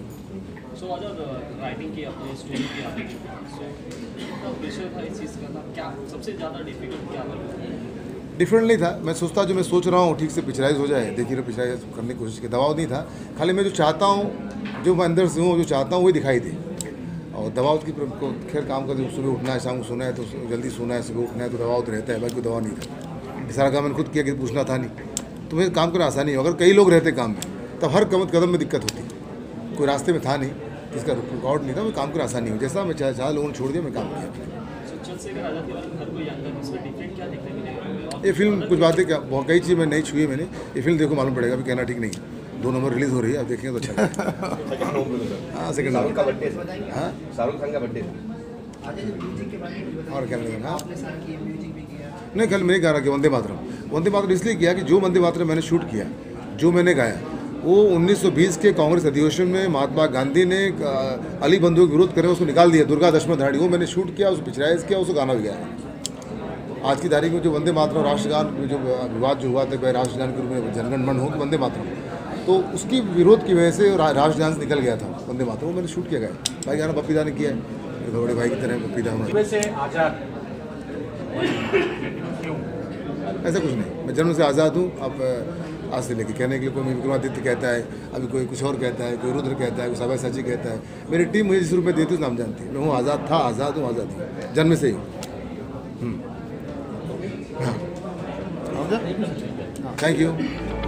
डिफरेंट नहीं था, मैं सोचता जो मैं सोच रहा हूँ ठीक से पिक्चराइज हो जाए। देखिए पिक्चराइज करने की कोशिश की, दबाव नहीं था, खाली मैं जो चाहता हूँ, जो मैं अंदर से हूँ, जो चाहता हूँ वही दिखाई दे। और दबाव की खैर काम करते, सुबह उठना है, शाम को सोना है तो जल्दी सोना है, सुबह उठना है तो दबाव तो रहता है, बाकी कोई दबाव नहीं था। सारा काम मैंने खुद किया कि पूछना था नहीं, तो मेरे काम करना आसानी हो। अगर कई लोग रहते काम में तब हर कदम में दिक्कत होती, कोई रास्ते में था नहीं, इसका रुकावट नहीं था, मैं काम करना आसानी हो। जैसा मैं चाहे लोगों ने छोड़ दिया, मैं काम किया। ये फिल्म कुछ बातें क्या बहुत कई चीज़ मैं नहीं छुई मैंने, ये फिल्म देखो मालूम पड़ेगा, अभी कहना ठीक नहीं है। 2 नंबर रिलीज हो रही है, आप देखेंगे तो अच्छा। हाँ सेकंड नंबर। हाँ शाहरुख खान का बर्थडे और क्या लगेगा? हाँ नहीं, कल मैंने कहा कि वंदे मातरम इसलिए किया कि जो वंदे मातरम मैंने शूट किया, जो मैंने गाया, वो 1920 के कांग्रेस अधिवेशन में महात्मा गांधी ने अली बंधुओं के विरोध करें उसको निकाल दिया, दुर्गा दशमन धाड़ी, वो मैंने शूट किया, उसको पिक्चराइज किया, उसको गाना भी गाया। आज की तारीख में जो वंदे मातरम राष्ट्रगान में जो विवाद जो हुआ था भाई राष्ट्रगान के रूप में जनगण मन हो कि वंदे मातरम, तो उसकी विरोध की वजह से राष्ट्रगान से निकल गया था वंदे मातरम, वो मैंने शूट किया गया। भाई गाना पप्पी दा ने किया है, मेरे बड़े भाई की तरह पप्पी दा। ऐसा कुछ नहीं, मैं जन्म से आज़ाद हूँ। अब आज से लेके कहने के लिए कोई विक्रमादित्य कहता है, अभी कोई कुछ और कहता है, कोई रुद्र कहता है, कोई सभा सची कहता है। मेरी टीम मुझे जिस रूप में देती है नाम जानती है। मैं हूँ आज़ाद, था आज़ाद हूँ, आज़ाद हूँ, जन्म से ही हूँ। Thank you.